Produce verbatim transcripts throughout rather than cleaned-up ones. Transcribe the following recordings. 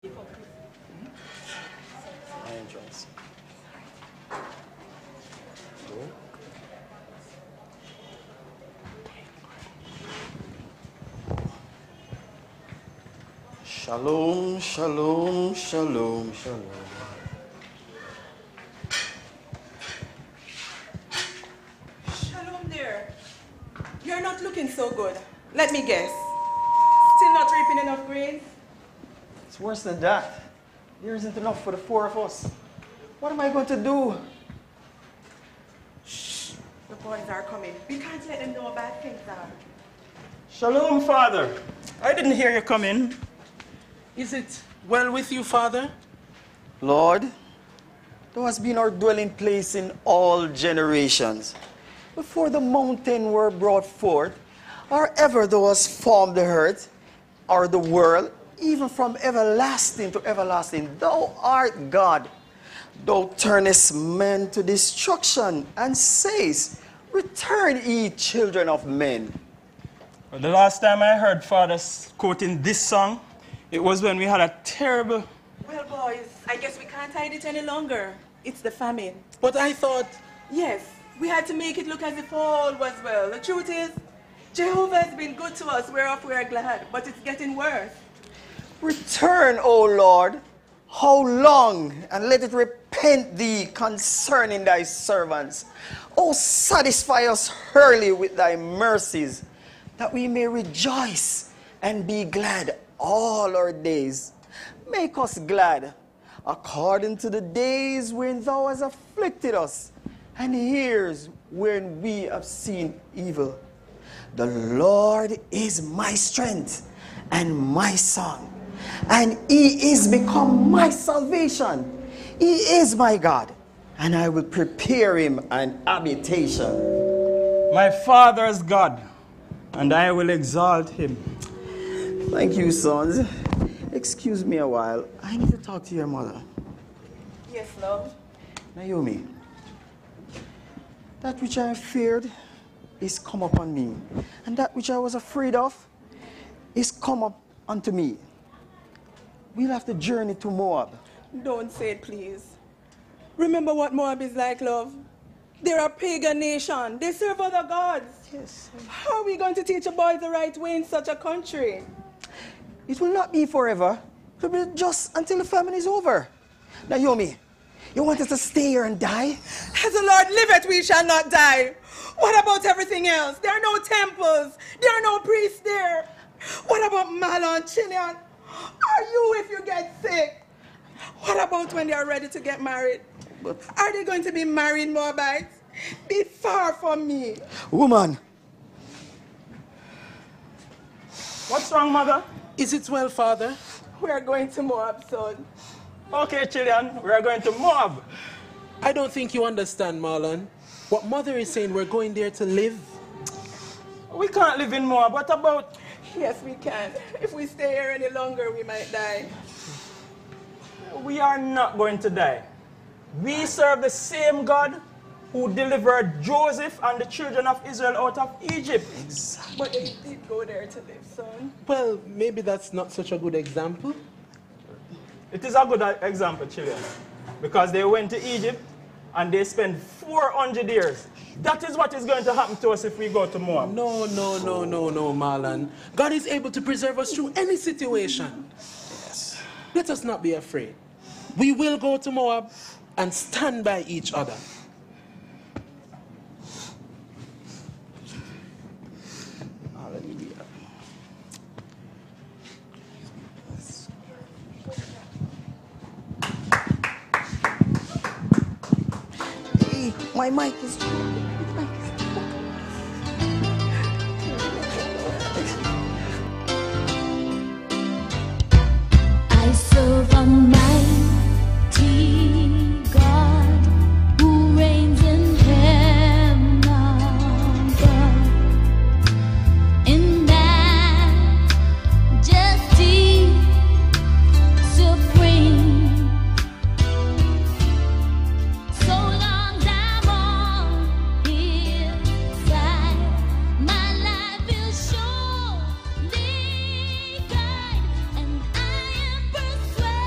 My entrance. Shalom, shalom, shalom, shalom. Shalom there. You're not looking so good. Let me guess. Still not reaping enough grains? It's worse than that. There isn't enough for the four of us. What am I going to do? Shh. The boys are coming. We can't let them know bad things are. Shalom, Father. I didn't hear you come in. Is it well with you, Father? Lord, thou hast been our dwelling place in all generations. Before the mountain were brought forth, or ever thou hast formed the earth, or the world, even from everlasting to everlasting, thou art God. Thou turnest men to destruction, and sayest, return ye children of men. Well, the last time I heard Father quoting this song, it was when we had a terrible... Well, boys, I guess we can't hide it any longer. It's the famine. But I thought... Yes, we had to make it look as if all was well. The truth is, Jehovah has been good to us, whereof we are glad, but it's getting worse. Return, O Lord, how long, and let it repent thee concerning thy servants. O satisfy us early with thy mercies, that we may rejoice and be glad all our days. Make us glad, according to the days when thou hast afflicted us, and years when we have seen evil. The Lord is my strength and my song, and he is become my salvation. He is my God, and I will prepare him an habitation. My Father is God, and I will exalt him. Thank you, sons. Excuse me a while. I need to talk to your mother. Yes, love. Naomi, that which I feared is come upon me, and that which I was afraid of is come up unto me. We'll have to journey to Moab. Don't say it, please. Remember what Moab is like, love? They're a pagan nation. They serve other gods. Yes. How are we going to teach a boy the right way in such a country? It will not be forever. It will be just until the famine is over. Naomi, you want us to stay here and die? As the Lord liveth, we shall not die. What about everything else? There are no temples. There are no priests there. What about Mahlon, Chilean? Are you if you get sick? What about when they are ready to get married? But are they going to be married Moabites? Be far from me. Woman. What's wrong, Mother? Is it well, Father? We are going to Moab, son. Okay, Chilean, we are going to Moab. I don't think you understand, Marlon. What Mother is saying, we're going there to live. We can't live in Moab. What about... Yes, we can. If we stay here any longer, we might die. We are not going to die. We serve the same God who delivered Joseph and the children of Israel out of Egypt. Exactly. But they did go there to live, son. Well, maybe that's not such a good example. It is a good example, Chilean, because they went to Egypt and they spent four hundred years. That is what is going to happen to us if we go to Moab. No, no, no, no, no, Marlon. God is able to preserve us through any situation. Yes. Let us not be afraid. We will go to Moab and stand by each other. Hallelujah. Hey, my mic is... I serve a mighty God who reigns in heaven above. In majesty supreme. So long as I'm on His side, my life is surely guide, and I am persuaded.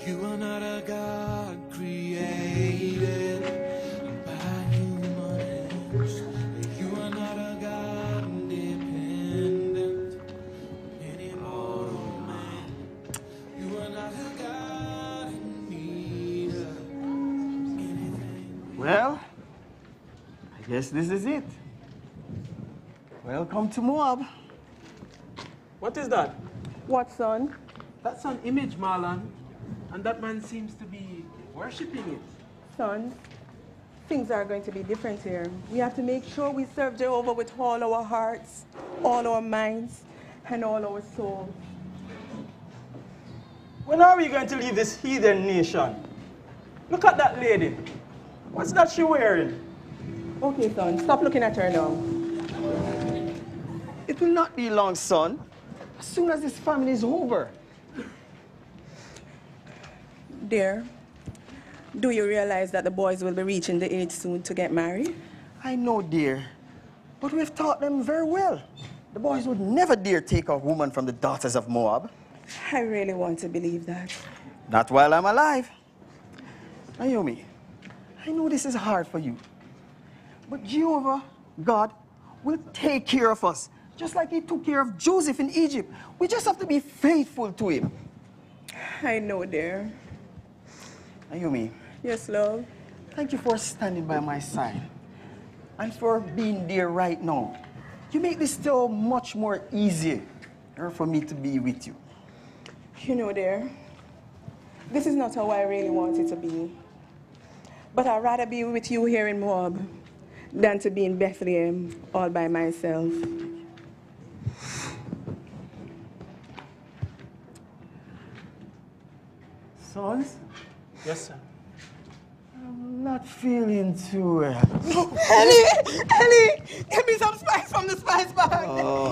You are not a God created by human hands. You are not a God independent anymore, man. You are not a God in need of anything. Well, I guess this is it. Welcome to Moab. What is that? What, son? That's an image, Marlon. And that man seems to be worshipping it. Son, things are going to be different here. We have to make sure we serve Jehovah with all our hearts, all our minds, and all our souls. When are we going to leave this heathen nation? Look at that lady. What's that she wearing? Okay, son, stop looking at her now. It will not be long, son. As soon as this family is over. Dear, do you realize that the boys will be reaching the age soon to get married? I know, dear. But we've taught them very well. The boys would never dare take a woman from the daughters of Moab. I really want to believe that. Not while I'm alive. Naomi, I know this is hard for you. But Jehovah, God, will take care of us. Just like he took care of Joseph in Egypt. We just have to be faithful to him. I know, dear. Naomi, Yes, love. thank you for standing by my side. And for being there right now. You make this so much more easier for me to be with you. You know, dear, this is not how I really want it to be. But I'd rather be with you here in Moab than to be in Bethlehem all by myself. Sons, Yes, sir. I'm not feeling too well. Ellie! Ellie! Give me some spice from the spice bag.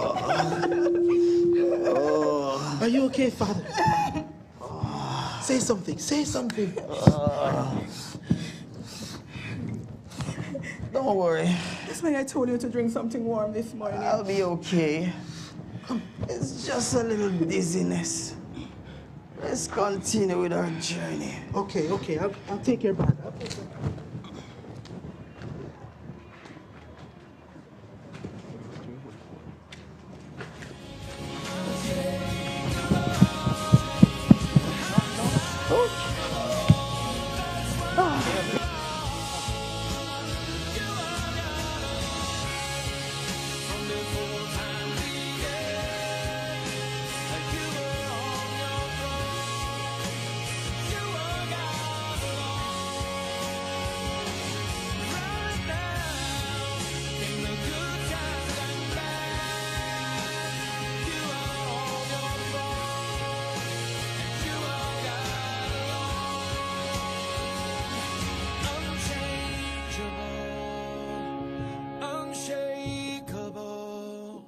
Are you okay, Father? Say something, say something. Don't worry. That's why I told you to drink something warm this morning. I'll be okay. It's just a little dizziness. Let's continue with our journey. Okay, okay, I'll, I'll take your bag. I'll take your bag. Unshakable,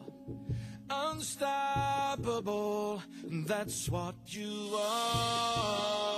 unstoppable, that's what you are.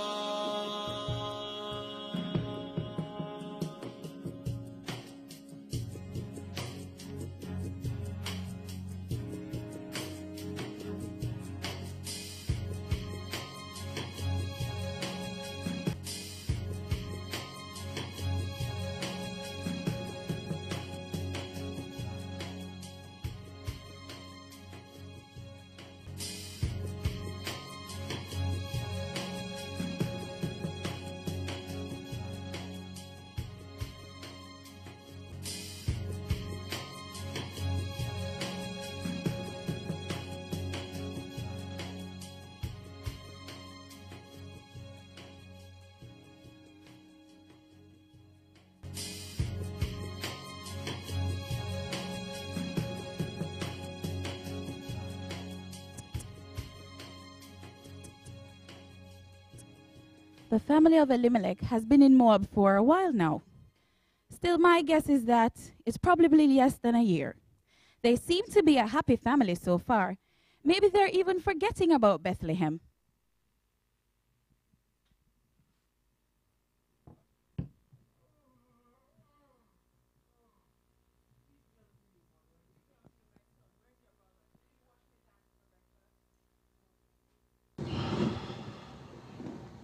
The family of Elimelech has been in Moab for a while now. Still, my guess is that it's probably less than a year. They seem to be a happy family so far. Maybe they're even forgetting about Bethlehem.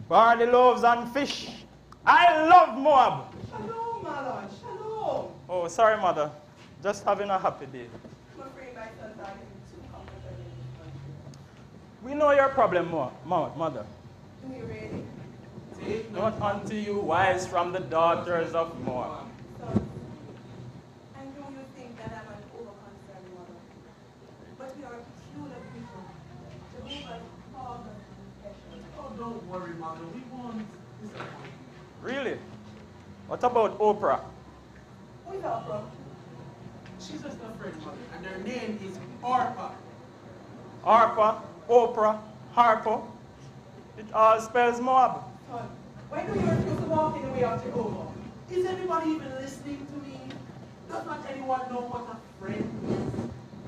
barley loaves and fish. I love Moab. Shalom, Malon. Shalom. Oh, sorry, mother. Just having a happy day. I'm afraid my sons are living too comfortable in this country. We know your problem, Mo Mo mother. Do you really? Take not unto you wives from the daughters of Moab. Sons, I know you think that I'm an over-concerned mother, but we are a peculiar people. Jehovah called us special. Oh, don't worry, mother. We won't disappoint you. Really? What about Oprah? Who is Oprah? She's just a friend, mother, and her name is Orpah. Harper, Oprah, Harper. It all spells Moab. Son, why do you refuse to walk in the way of Jehovah? Is anybody even listening to me? Does not anyone know what a friend is?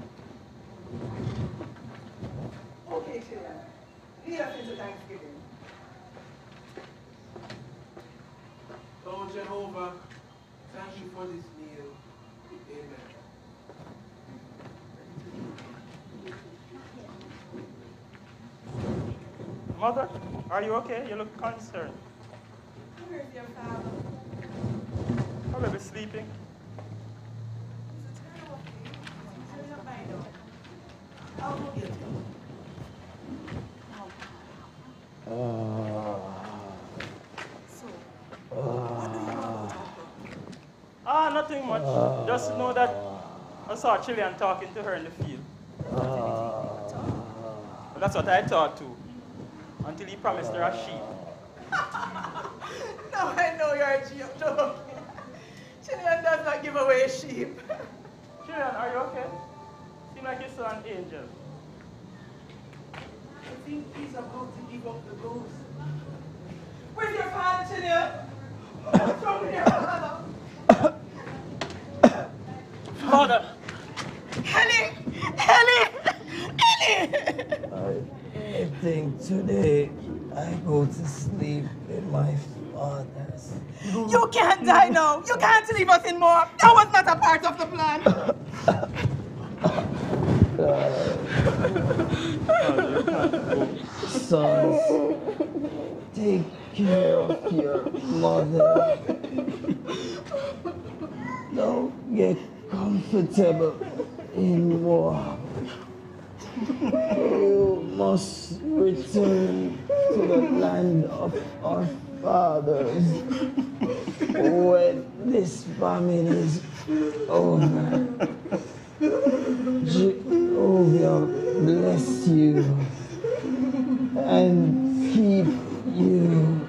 Okay, children. Lead us into Thanksgiving. Oh, Jehovah, thank you for this meal. Amen. Mother, are you okay? You look concerned. Where is your father? Probably sleeping. Is it turn off, please? Turn up my door. I'll go get him. So, what do you want to talk Ah, nothing much. Just know that I saw Chilean talking to her in the field. But that's what I thought too. Until he promised her a sheep. Now I know you're joking. Chilean does not give away sheep. Chilean, are you okay? Seem like you saw an angel. I think he's about to give up the ghost. Where's your father, Chilean? Show me your father. Father! Ellie! Ellie! Ellie! I think today I go to sleep with my fathers. You can't die now. You can't leave us in Moab. That was not a part of the plan. Sons, take care of your mother. Don't get comfortable in Moab. You must return to the land of our fathers when this famine is over. Jehovah bless you and keep you.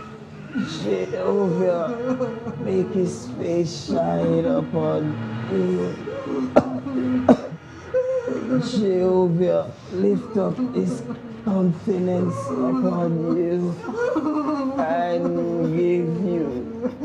Jehovah make his face shine upon you. Jehovah lift up his countenance upon you and give you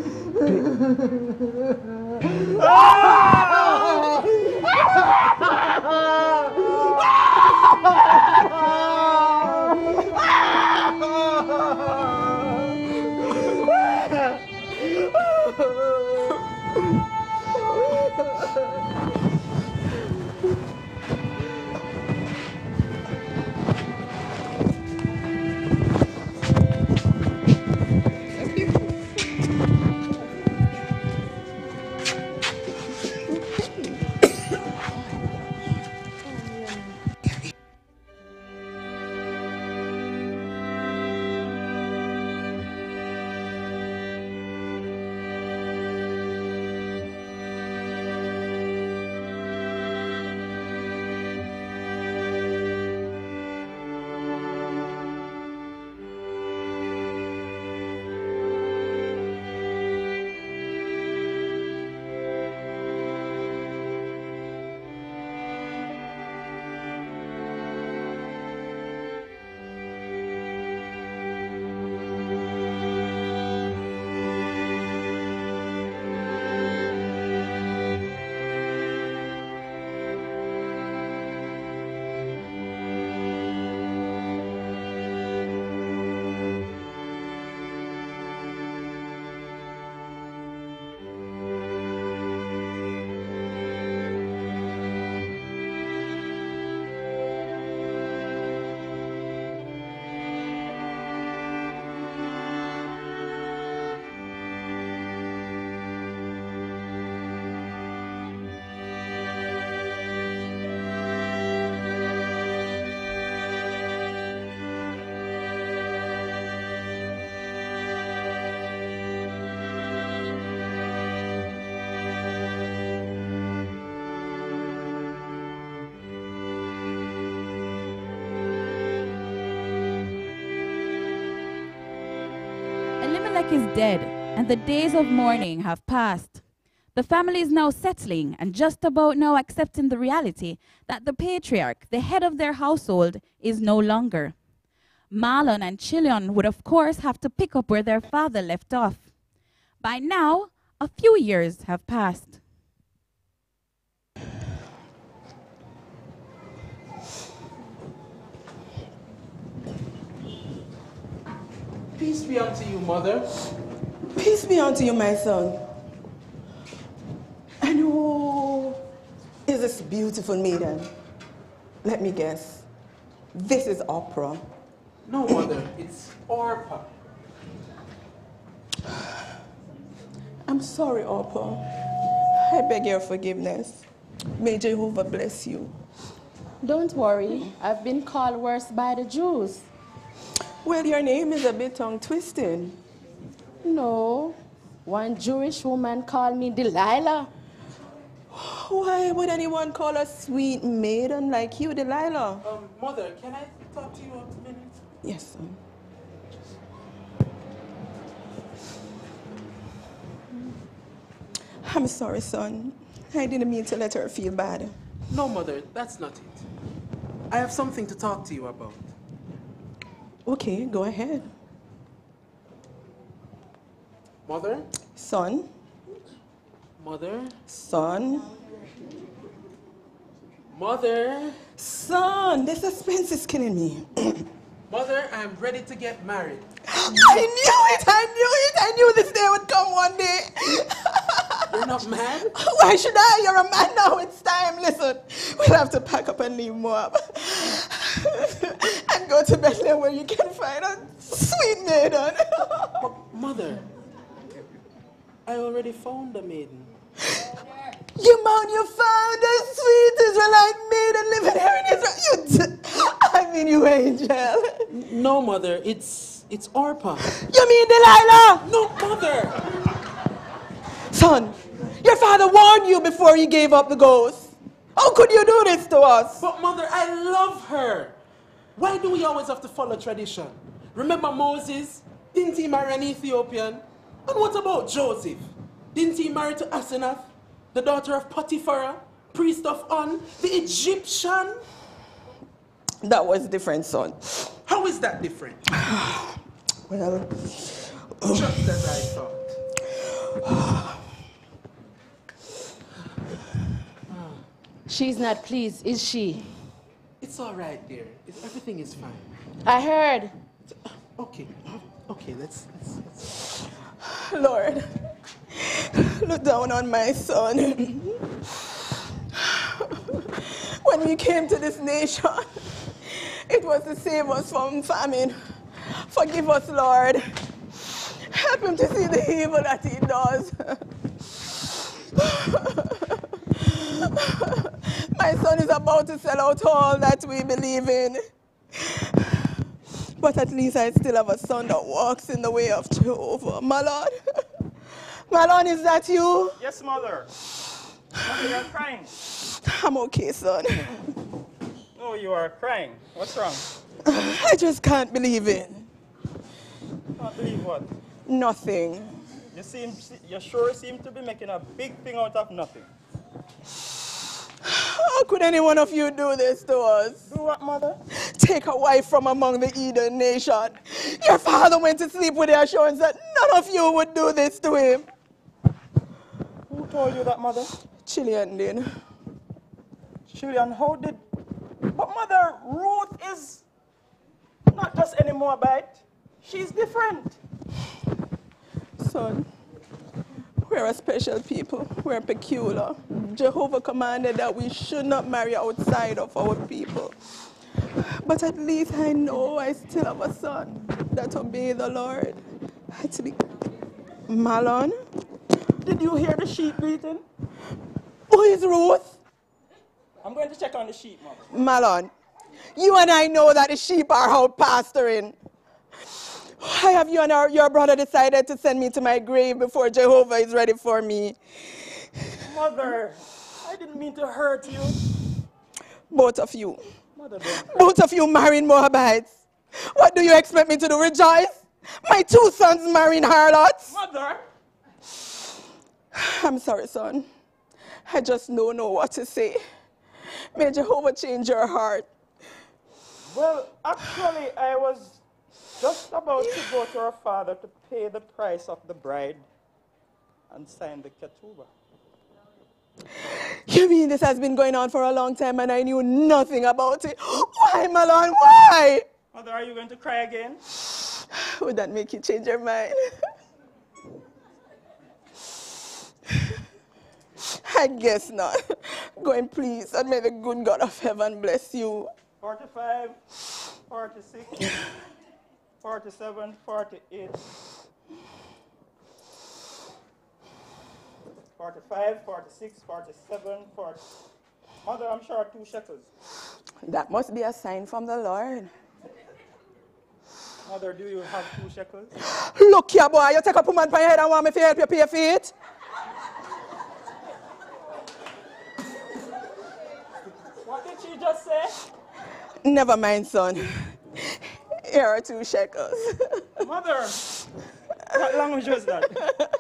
patriarch is dead, and the days of mourning have passed. The family is now settling and just about now accepting the reality that the patriarch, the head of their household, is no longer. Marlon and Chilion would of course have to pick up where their father left off. By now, a few years have passed. Peace be unto you, mother. Peace be unto you, my son. And who is this beautiful maiden? Let me guess. This is Opera. No, mother, it's Orpah. I'm sorry, Opera. I beg your forgiveness. May Jehovah bless you. Don't worry, I've been called worse by the Jews. Well, your name is a bit tongue-twisted. No, one Jewish woman called me Delilah. Why would anyone call a sweet maiden like you Delilah? Um, mother, can I talk to you a minute? Yes, son. I'm sorry, son. I didn't mean to let her feel bad. No, mother, that's not it. I have something to talk to you about. Okay, go ahead. Mother? Son, Mother? son, Mother? son, the suspense is killing me. Mother, I'm ready to get married. I knew it, I knew it, I knew this day would come one day. You're not mad? Why should I? You're a man now, it's time. Listen, we'll have to pack up and leave Moab. And go to Bethlehem where you can find a sweet maiden. But, mother, I already found a maiden. You man, you found a sweet Israelite maiden living here in Israel. You t- I mean, you angel. No, mother, it's it's Orpah. You mean Delilah? No, mother! Son, your father warned you before you gave up the ghost. How could you do this to us? But mother, I love her. Why do we always have to follow tradition? Remember Moses? Didn't he marry an Ethiopian? And what about Joseph? Didn't he marry to Asenath, the daughter of Potiphar, priest of On, the Egyptian? That was different, son. How is that different? Well, Just as I thought. She's not pleased, is she? It's all right, dear. It's, everything is fine. I heard. Okay, okay, let's, let's, let's. Lord, look down on my son. When we came to this nation, it was to save us from famine. Forgive us, Lord. Help him to see the evil that he does. My son is about to sell out all that we believe in. But at least I still have a son that walks in the way of Jehovah. Marlon? Marlon, is that you? Yes, mother. Mother, you're crying. I'm okay, son. No, you are crying. What's wrong? I just can't believe it. Can't believe what? Nothing. You seem, you sure seem to be making a big thing out of nothing. How could any one of you do this to us? Do what, mother? Take a wife from among the Eden nation. Your father went to sleep with the assurance that none of you would do this to him. Who told you that, mother? Chilian did. Chilian, how did... But mother, Ruth is not just any Moabite. She's different. Son, we're a special people. We're peculiar. Jehovah commanded that we should not marry outside of our people. But at least I know I still have a son that obey the Lord. Actually, Marlon, Did you hear the sheep bleating? who is Ruth? I'm going to check on the sheep, mother. Marlon, you and I know that the sheep are out pasturing. Why have you and our, your brother decided to send me to my grave before Jehovah is ready for me? Mother, I didn't mean to hurt you. Both of you. Mother, don't cry. Both of you married Moabites. What do you expect me to do? Rejoice? My two sons marrying harlots. Mother! I'm sorry, son. I just don't know what to say. May Jehovah change your heart. Well, actually, I was just about to go to her father to pay the price of the bride and sign the ketubah. You mean this has been going on for a long time and I knew nothing about it? Why, Malon, why? Mother, are you going to cry again? Would that make you change your mind? I guess not. Go in peace, and may the good God of heaven bless you. forty-five, forty-six, forty-seven, forty-eight, forty-five, forty-six, forty-seven, forty. Mother, I'm sure two shekels. That must be a sign from the Lord. Mother, do you have two shekels? Look here, boy, you take a woman by your head and want me to help you pay for it? What did she just say? Never mind, son. Here are two shekels. Mother, what language was that?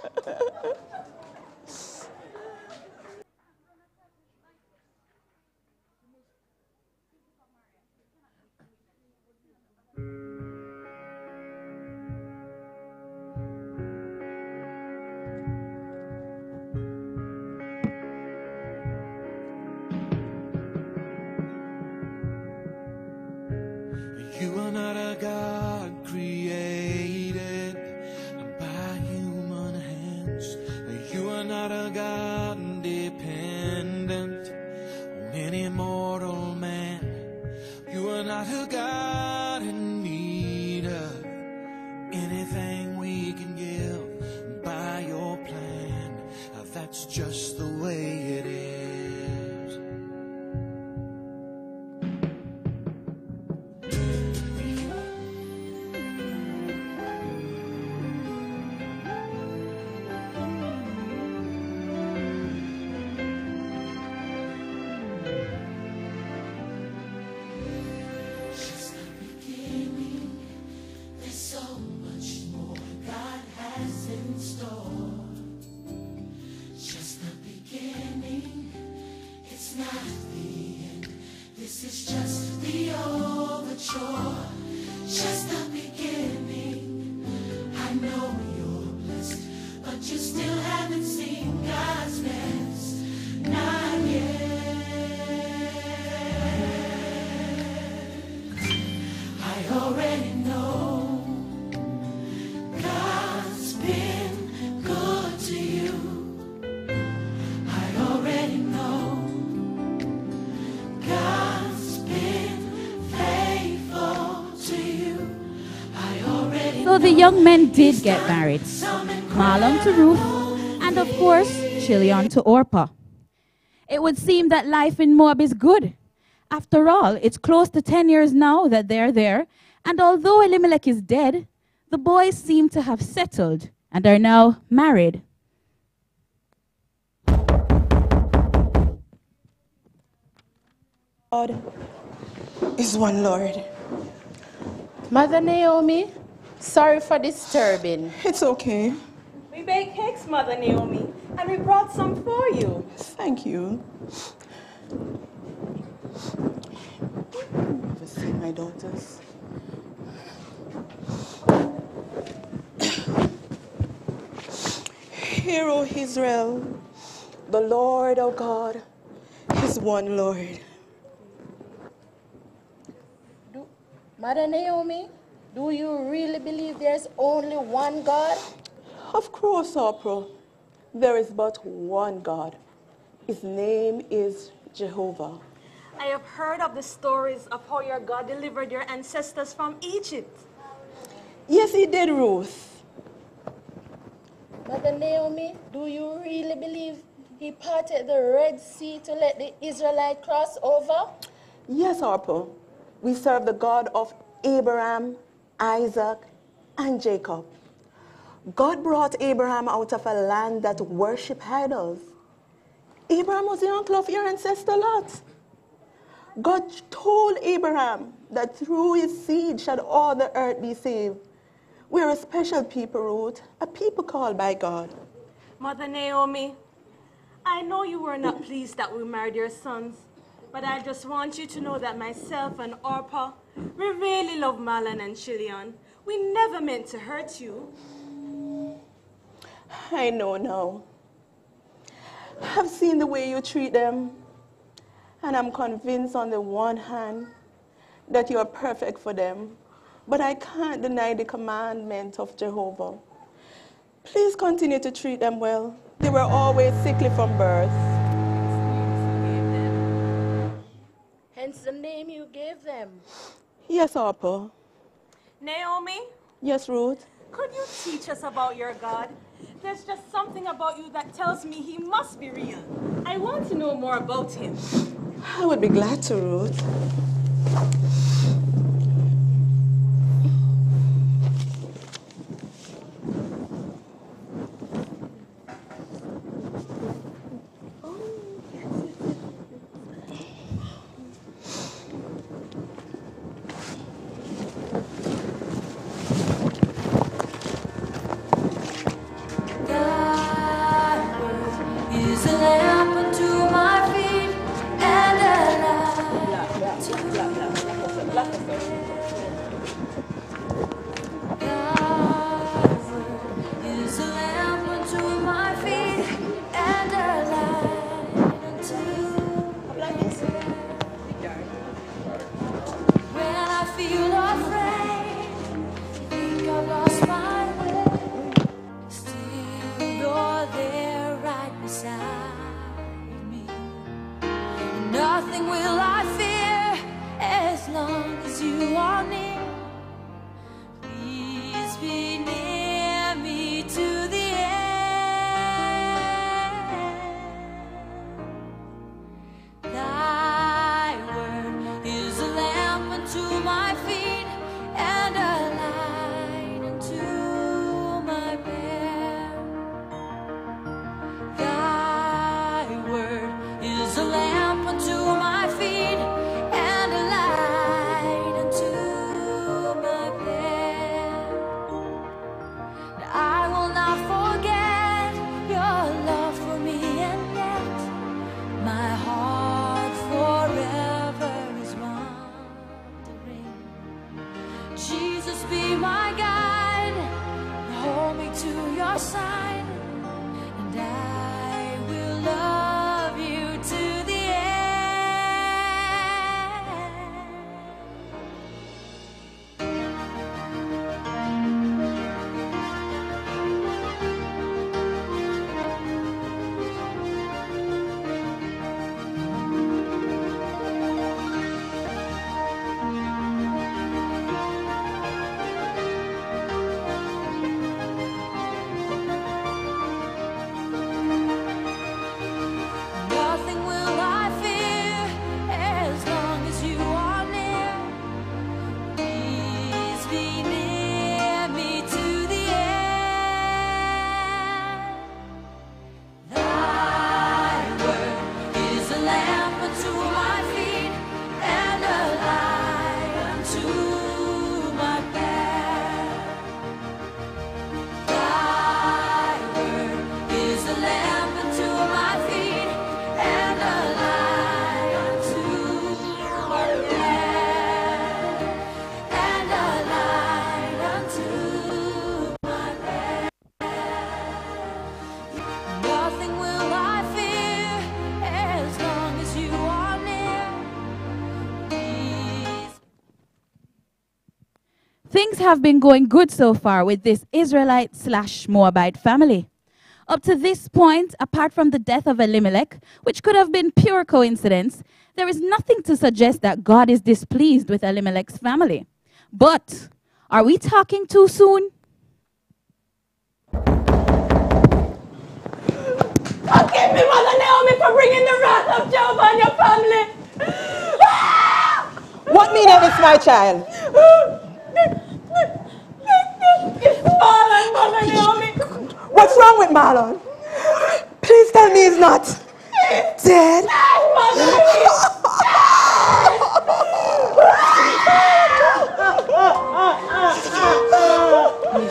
You are not a God created by human hands. You are not a God dependent on any mortal man. You are not a God in need of anything we can give by your plan. That's just the way it is. So the young men did get married. Mahlon to Ruth, and of course, Chilion to Orpah. It would seem that life in Moab is good. After all, it's close to ten years now that they're there, and although Elimelech is dead, the boys seem to have settled and are now married. God is one Lord. Mother Naomi, sorry for disturbing. It's okay. We baked cakes, Mother Naomi, and we brought some for you. Thank you. Never seen my daughters. Hear, O Israel, the Lord our God is one Lord. Do, Mother Naomi, do you really believe there's only one God? Of course, Oprah. There is but one God. His name is Jehovah. I have heard of the stories of how your God delivered your ancestors from Egypt. Yes, he did, Ruth. Mother Naomi, do you really believe he parted the Red Sea to let the Israelites cross over? Yes, Harper. We serve the God of Abraham, Isaac, and Jacob. God brought Abraham out of a land that worshiped idols. Abraham was the uncle of your ancestor Lot. God told Abraham that through his seed shall all the earth be saved. We're a special people, Ruth, a people called by God. Mother Naomi, I know you were not pleased that we married your sons, but I just want you to know that myself and Orpah, we really love Marlon and Chilion. We never meant to hurt you. I know now. I've seen the way you treat them, and I'm convinced on the one hand that you are perfect for them, but I can't deny the commandment of Jehovah. Please continue to treat them well. They were always sickly from birth. Hence the name you gave them. Yes, Orpah. Naomi, Yes, Ruth. could you teach us about your God? There's just something about you that tells me he must be real. I want to know more about him. I would be glad to, Ruth. Is a lamp unto my feet and a light to my path. Thy word is a lamp unto my feet and a light unto my path. When I feel afraid, think I've lost my way, still you're there right beside me. Nothing will I fear as long as you are near. Please be near me to the end. Thy word is a lamp unto my feet and a light unto my path. Thy word is a lamp unto my feet and a light unto my path. And I will not forget your love for me, and yet my heart forever is wandering. Jesus, be my guide, hold me to your side, and I will love you to the end. Nothing will I fear as long as you are near. Please be near me to the end. Thy word is a lamp unto my feet and a light unto my path. Thy word is a lamp unto my feet and a light unto my path, and a light unto my path. Nothing will I fear as long as you are near. Please. Things have been going good so far with this Israelite slash Moabite family. Up to this point, apart from the death of Elimelech, which could have been pure coincidence, there is nothing to suggest that God is displeased with Elimelech's family. But are we talking too soon? Forgive me, Mother Naomi, for bringing the wrath of Jehovah on your family. What meaneth this, my child? Marlon, Mother Naomi. What's wrong with Marlon? Please tell me he's not dead.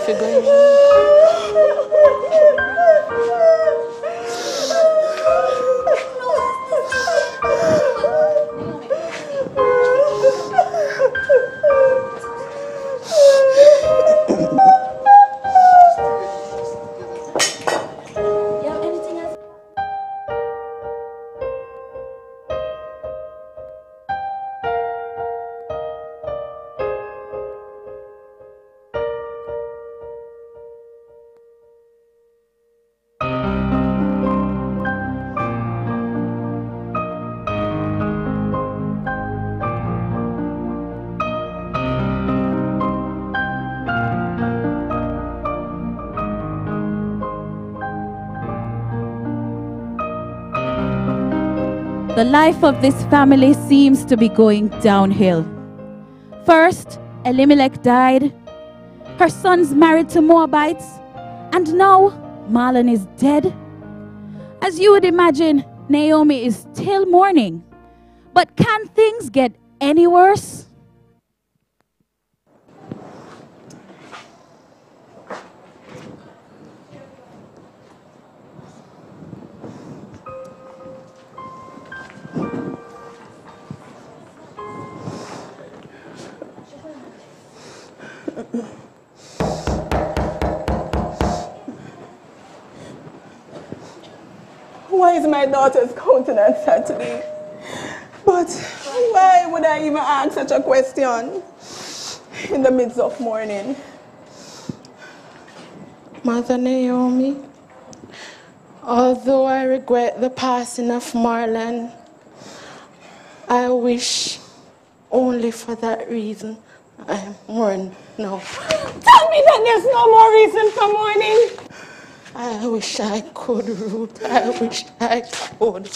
if you're going. You have anything else? The life of this family seems to be going downhill. First, Elimelech died. Her son's married to Moabites. And now, Mahlon is dead. As you would imagine, Naomi is still mourning. But can things get any worse? Why is my daughter's countenance sad today? But why would I even ask such a question in the midst of mourning? Mother Naomi, although I regret the passing of Marlon, I wish only for that reason I am mourning now. Tell me that there's no more reason for mourning. I wish I could, Ruth. I wish I could.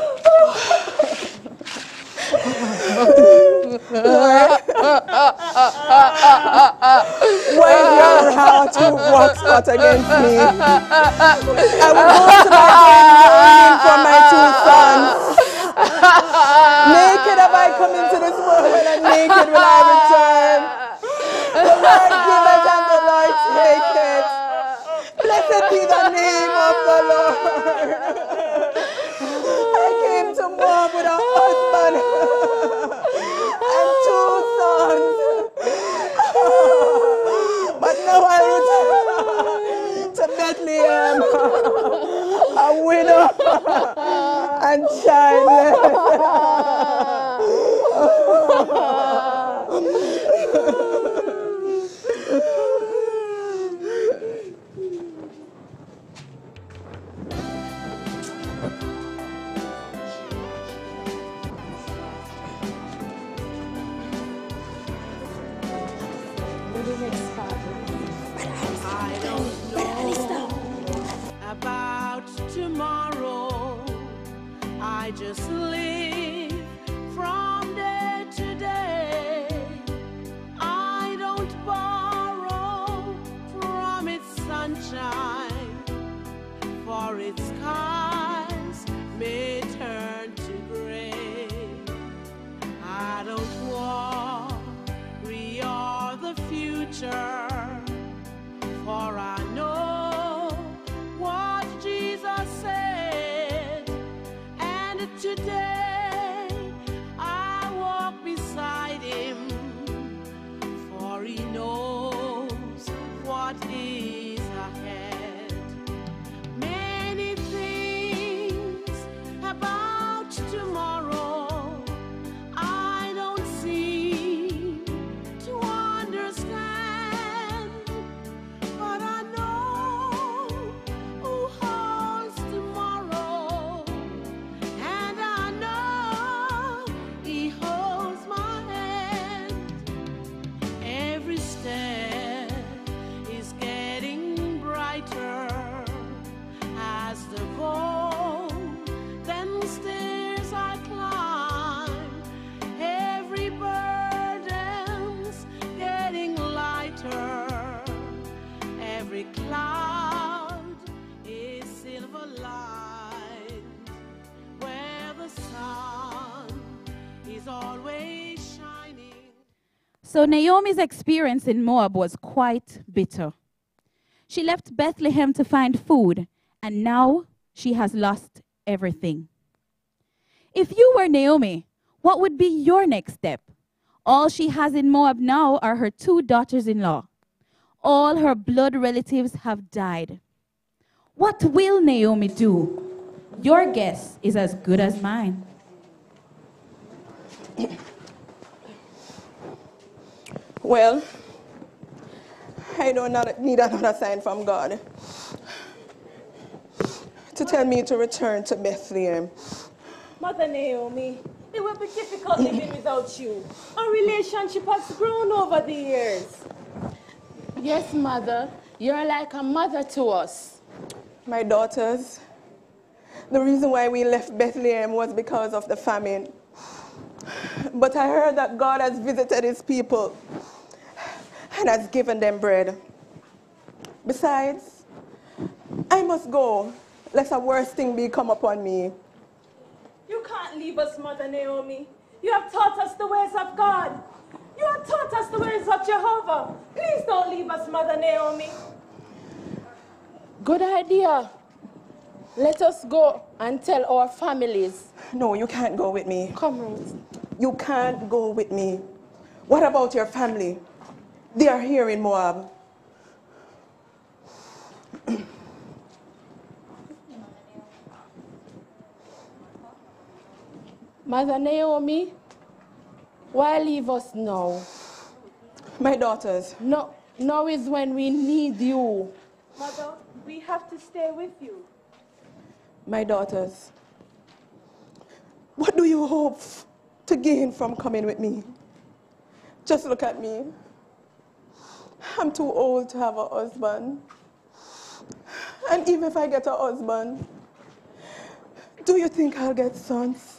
When your heart walks out against me, I will go to my grave mourning for my two sons. Naked have I come into this world, and naked will I return. The Lord giveth and the Lord taketh. Blessed be the name of the Lord. I came to mourn with a husband and two sons. But now I return to Bethlehem, a widow and childless. I don't know about tomorrow. I just live from day to day. I don't borrow from its sunshine, for its skies may turn to gray. I don't worry or the future, for I know what Jesus said, and today I walk beside him, for he knows what is ahead. Many things about tomorrow I don't seem to understand, but I know who holds tomorrow, and I know he holds my hand. Every step is getting brighter as the golden stairs I climb. Every burden's getting lighter. Every cloud is silver lined, where the sun is always shining. So Naomi's experience in Moab was quite bitter. She left Bethlehem to find food, and now she has lost everything. If you were Naomi, what would be your next step? All she has in Moab now are her two daughters-in-law. All her blood relatives have died. What will Naomi do? Your guess is as good as mine. Well, I don't need another sign from God to tell me to return to Bethlehem. Mother Naomi, it will be difficult living without you. Our relationship has grown over the years. Yes, Mother, you're like a mother to us. My daughters, the reason why we left Bethlehem was because of the famine. But I heard that God has visited his people and has given them bread. Besides, I must go, lest a worse thing be come upon me. You can't leave us, Mother Naomi. You have taught us the ways of God. You have taught us the ways of Jehovah. Please don't leave us, Mother Naomi. Good idea. Let us go and tell our families. No, you can't go with me. Come, Ruth. You can't go with me. What about your family? They are here in Moab. Mother Naomi, why leave us now? My daughters. No, now is when we need you. Mother, we have to stay with you. My daughters, what do you hope to gain from coming with me? Just look at me. I'm too old to have a husband. And even if I get a husband, do you think I'll get sons?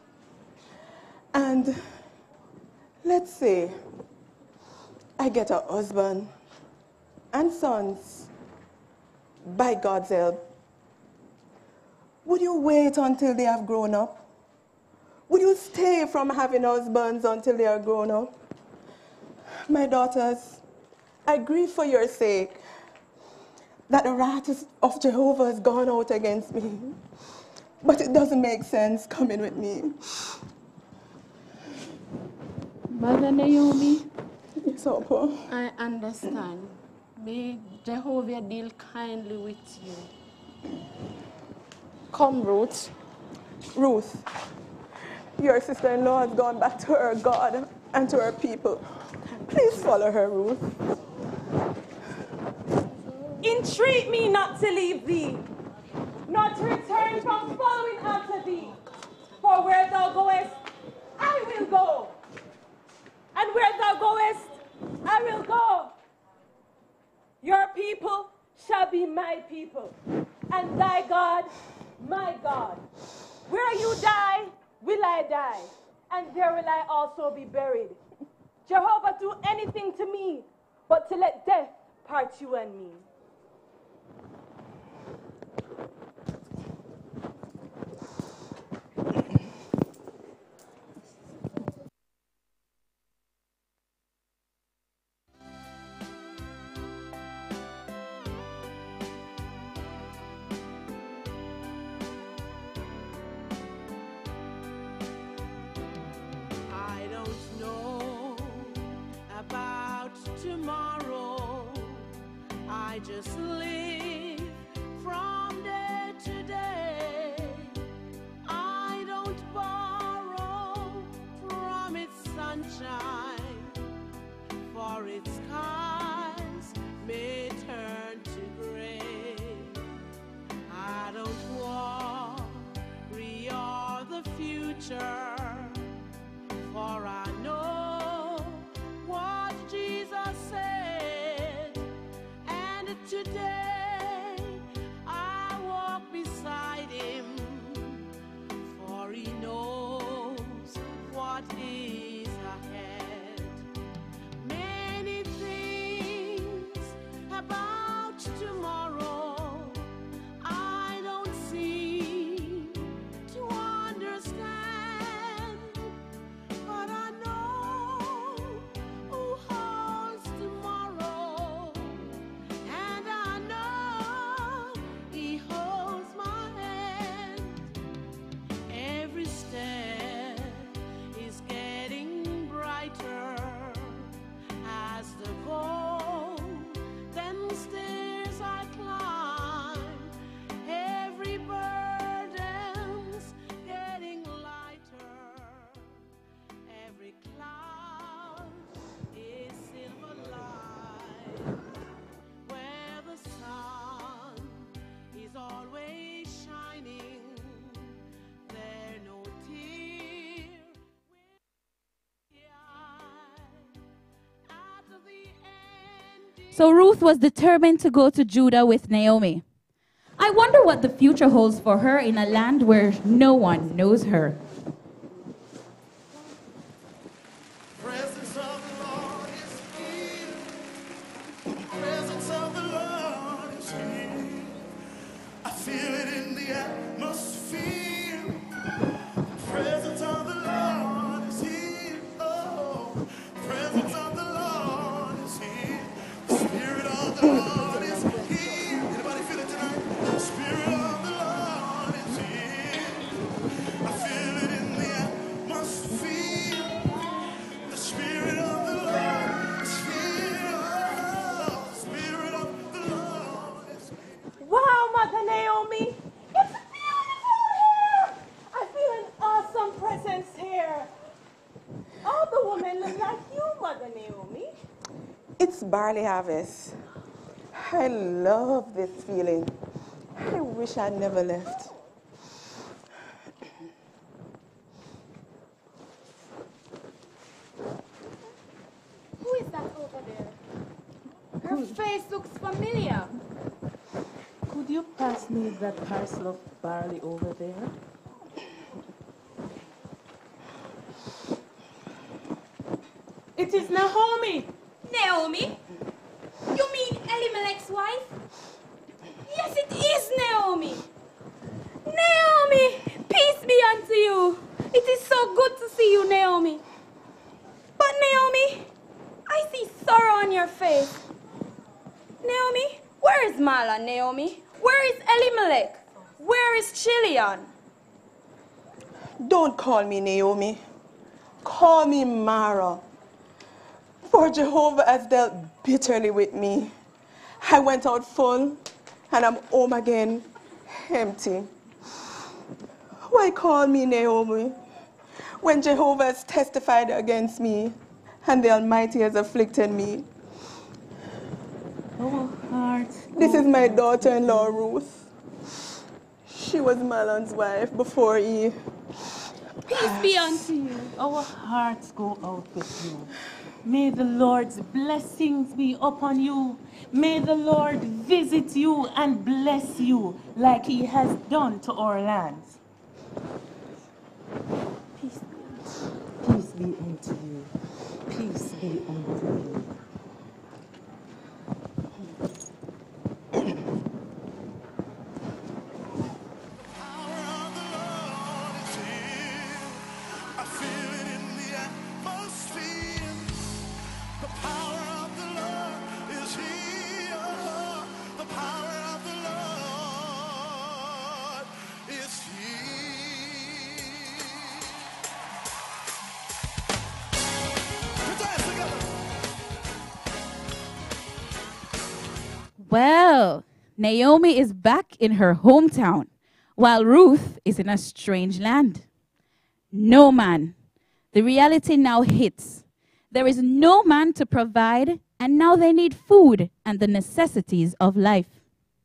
And let's say I get a husband and sons by God's help. Would you wait until they have grown up? Would you stay from having husbands until they are grown up? My daughters, I grieve for your sake that the wrath of Jehovah has gone out against me. But it doesn't make sense coming with me. Mother Naomi, Yes, Opo. I understand. May Jehovah deal kindly with you. Come, Ruth. Ruth, your sister-in-law has gone back to her God and to her people. Please follow her, Ruth. Entreat me not to leave thee, not to return from following after thee. For where thou goest, I will go. And where thou goest, I will go. Your people shall be my people, and thy God, my God. Where you die, will I die, and there will I also be buried. Jehovah, do anything to me, but to let death part you and me. I don't know about tomorrow. I just live from day to day. I don't borrow from its sunshine, for its skies may turn to gray. I don't worry of the future, for I know what Jesus said, and today I walk beside him, for he knows what is ahead. Many things about tomorrow I don't seem to understand. So Ruth was determined to go to Judah with Naomi. I wonder what the future holds for her in a land where no one knows her. Presence of the Lord is here. Presence of the Lord is here. I feel it in the atmosphere. Presence of the Lord is here. Oh, presence of the Lord is here. The Spirit of the Lord is here. Anybody feel it tonight? The Spirit of the Lord is here. I feel it in the atmosphere. The Spirit of the Lord is here. Oh, the Spirit of the Lord is here. Wow, Mother Naomi, it's beautiful here. I feel an awesome presence here. All the women look like you, Mother Naomi. It's barley harvest. I love this feeling. I wish I'd never left. Who is that over there? Her face looks familiar. Could you pass me that parcel of barley over there? It is Naomi. Naomi? You mean Elimelech's wife? Yes, it is Naomi. Naomi, peace be unto you. It is so good to see you, Naomi. But Naomi, I see sorrow on your face. Naomi, where is Mala, Naomi? Where is Elimelech? Where is Chilion? Don't call me Naomi. Call me Mara. For Jehovah has dealt bitterly with me. I went out full, and I'm home again, empty. Why call me Naomi when Jehovah has testified against me and the Almighty has afflicted me? Our heart. This is my daughter-in-law, Ruth. She was Mahlon's wife before he... Peace be unto you. Our hearts go out with you. May the Lord's blessings be upon you. May the Lord visit you and bless you like he has done to our lands. Peace be unto you. Peace be unto you. I feel it in the atmosphere. The power of the Lord is here. The power of the Lord is here. Put your hands together. Well, Naomi is back in her hometown, while Ruth is in a strange land. No man. The reality now hits. There is no man to provide, and now they need food and the necessities of life.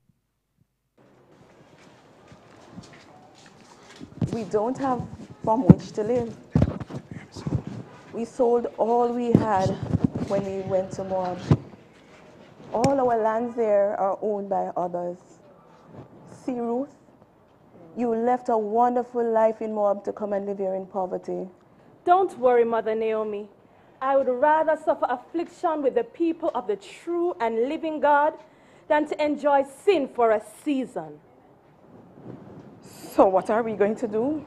We don't have from which to live. We sold all we had when we went to Moab. All our lands there are owned by others. See, Ruth, you left a wonderful life in Moab to come and live here in poverty. Don't worry, Mother Naomi. I would rather suffer affliction with the people of the true and living God than to enjoy sin for a season. So what are we going to do?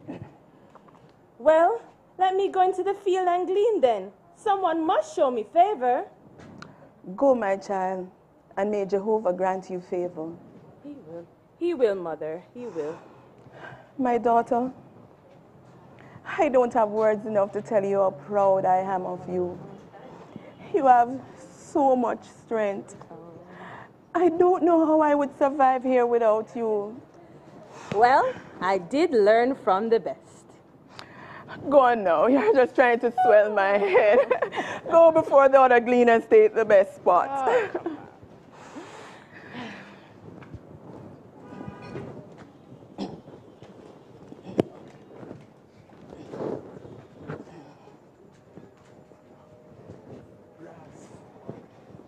Well, let me go into the field and glean then. Someone must show me favor. Go, my child, and may Jehovah grant you favor. He will. He will, Mother. He will. My daughter, I don't have words enough to tell you how proud I am of you. You have so much strength. I don't know how I would survive here without you. Well, I did learn from the best. Go on now, you're just trying to swell my head. Go before the other gleaners take the best spot. Oh.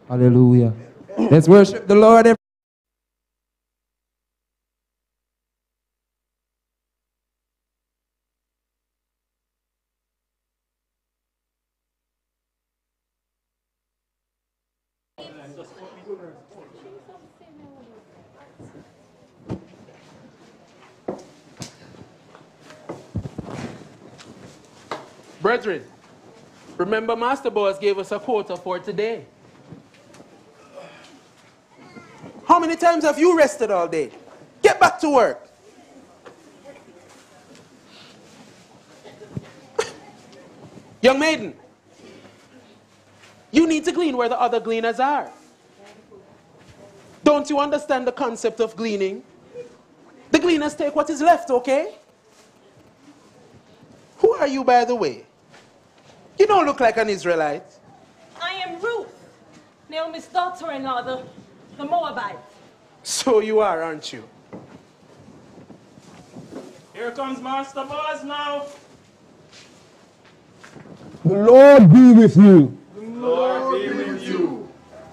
Hallelujah. Let's worship the Lord. Brethren, remember Master Boaz gave us a quota for today. How many times have you rested all day? Get back to work. Young maiden, you need to glean where the other gleaners are. Don't you understand the concept of gleaning? The gleaners take what is left, okay? Who are you, by the way? You don't look like an Israelite. I am Ruth, Naomi's daughter-in-law, the, the Moabite. So you are, aren't you? Here comes Master Boaz now. The Lord be with you. The Lord be with you.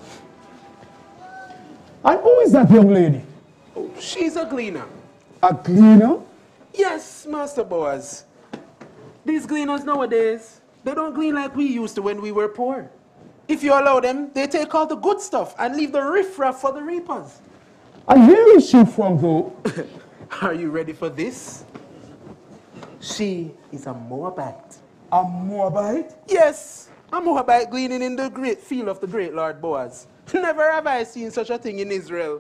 And who is that young lady? Oh, she's a gleaner. A gleaner? Yes, Master Boaz. These gleaners nowadays, they don't glean like we used to when we were poor. If you allow them, they take all the good stuff and leave the riffraff for the reapers. And where is she from, though? Are you ready for this? She is a Moabite. A Moabite? Yes, a Moabite gleaning in the great field of the great Lord Boaz. Never have I seen such a thing in Israel.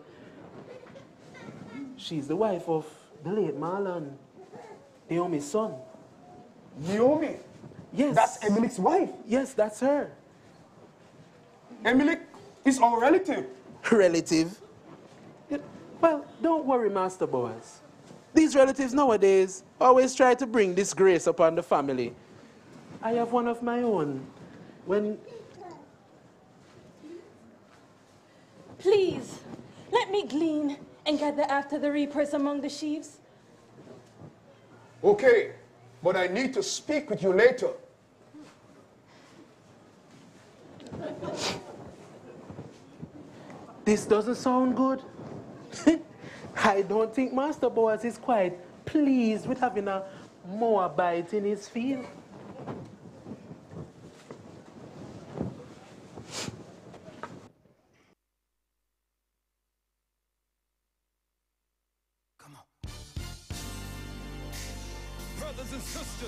She's the wife of the late Mahlon, Naomi's son. Naomi? Yes. That's Emilik's wife? Yes, that's her. Emilik is our relative. Relative? Well, don't worry, Master Boaz. These relatives nowadays always try to bring disgrace upon the family. I have one of my own. When... Please, let me glean and gather after the reapers among the sheaves. Okay, but I need to speak with you later. This doesn't sound good. I don't think Master Boaz is quite pleased with having a Moabite in his field. Come on. Brothers and sisters,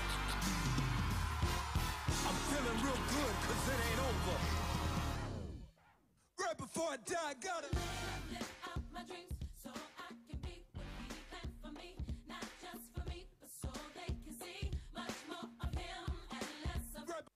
I'm feeling real good because it ain't over. Right before I die, I gotta live out my dreams so I can be what he planned for me. Not just for me, but so they can see much more of him and less of right.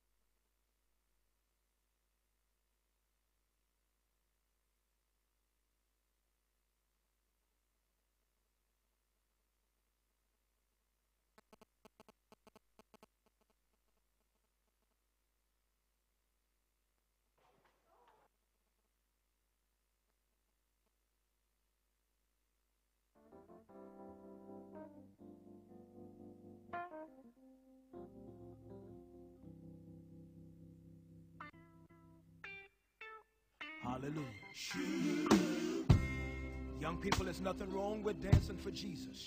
Hallelujah. Young people, there's nothing wrong with dancing for Jesus.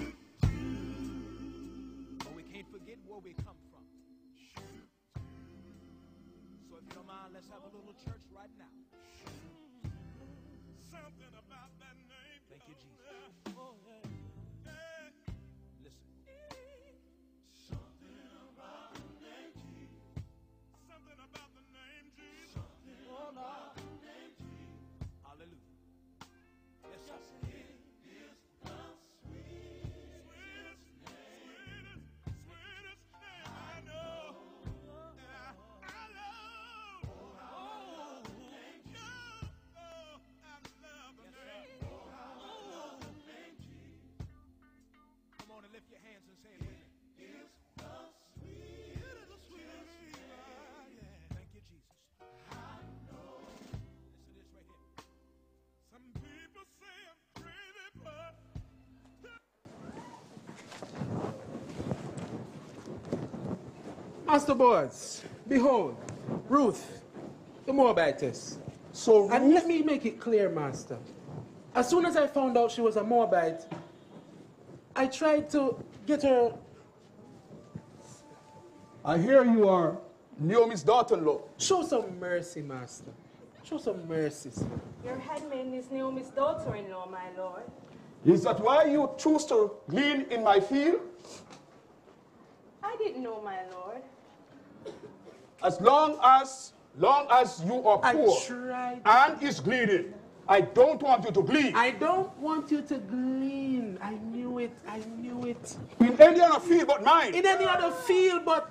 But we can't forget where we come from. So if you don't mind, let's have a little church right now. Something about that name. Thank you, Jesus. Oh, yeah. Listen. Something about the name Jesus. Something about the name Jesus. Something about the name Jesus. Hallelujah. Yes, sir. It is the sweetest, sweetest, sweetest, sweetest name I know. Yeah, I love. Oh, oh, name Jesus. Oh, I love the name. Oh, name Jesus. Come on and lift your hands and say it with me. It is the sweetest, it is the sweetest. Yeah. Thank you, Jesus. I know. Listen to this right here. Some people say I'm crazy, but Master Boaz, behold, Ruth, the the Moabitess. So and let me make it clear, Master. As soon as I found out she was a Moabite, I tried to get her. I hear you are Naomi's daughter-in-law. Show some mercy, Master. Show some mercy, sir. Your headmaid is Naomi's daughter-in-law, my lord. Is that why you choose to glean in my field? I didn't know, my lord. As long as, long as you are I poor tried. and is gleaning, I don't want you to glean. I don't want you to glean. I knew it. I knew it. In any other field but mine. In any other field but...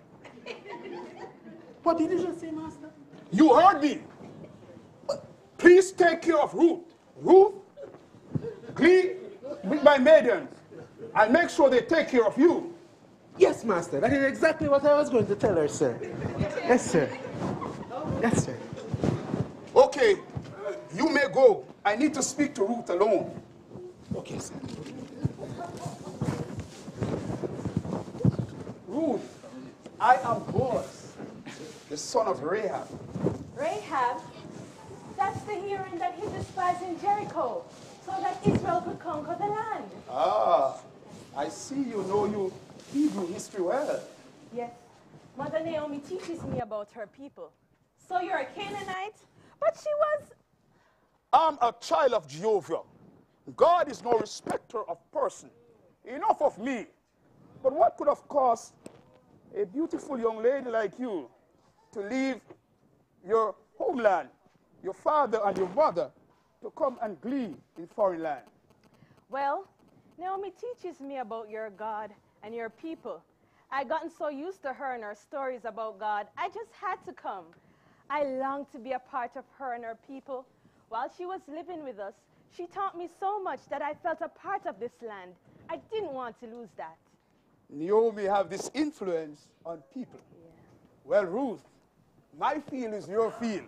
What did you just say, Master? You heard me. Please take care of Ruth. Ruth, glean with my maidens and make sure they take care of you. Yes, Master. That is exactly what I was going to tell her, sir. Yes, sir. Yes, sir. Okay, you may go. I need to speak to Ruth alone. Okay, sir. Ruth, I am Boaz, the son of Rahab. Rahab, that's the hearing that he despised in Jericho, so that Israel could conquer the land. Ah, I see you know you Hebrew history well. Yes, Mother Naomi teaches me about her people. So you're a Canaanite, but she was... I'm a child of Jehovah. God is no respecter of person. Enough of me. But what could have caused a beautiful young lady like you to leave your homeland, your father and your mother, to come and glean in foreign land? Well, Naomi teaches me about your God and your people. I'd gotten so used to her and her stories about God, I just had to come. I longed to be a part of her and her people. While she was living with us, she taught me so much that I felt a part of this land. I didn't want to lose that. Naomi have this influence on people. Yeah. Well, Ruth, my field is your field.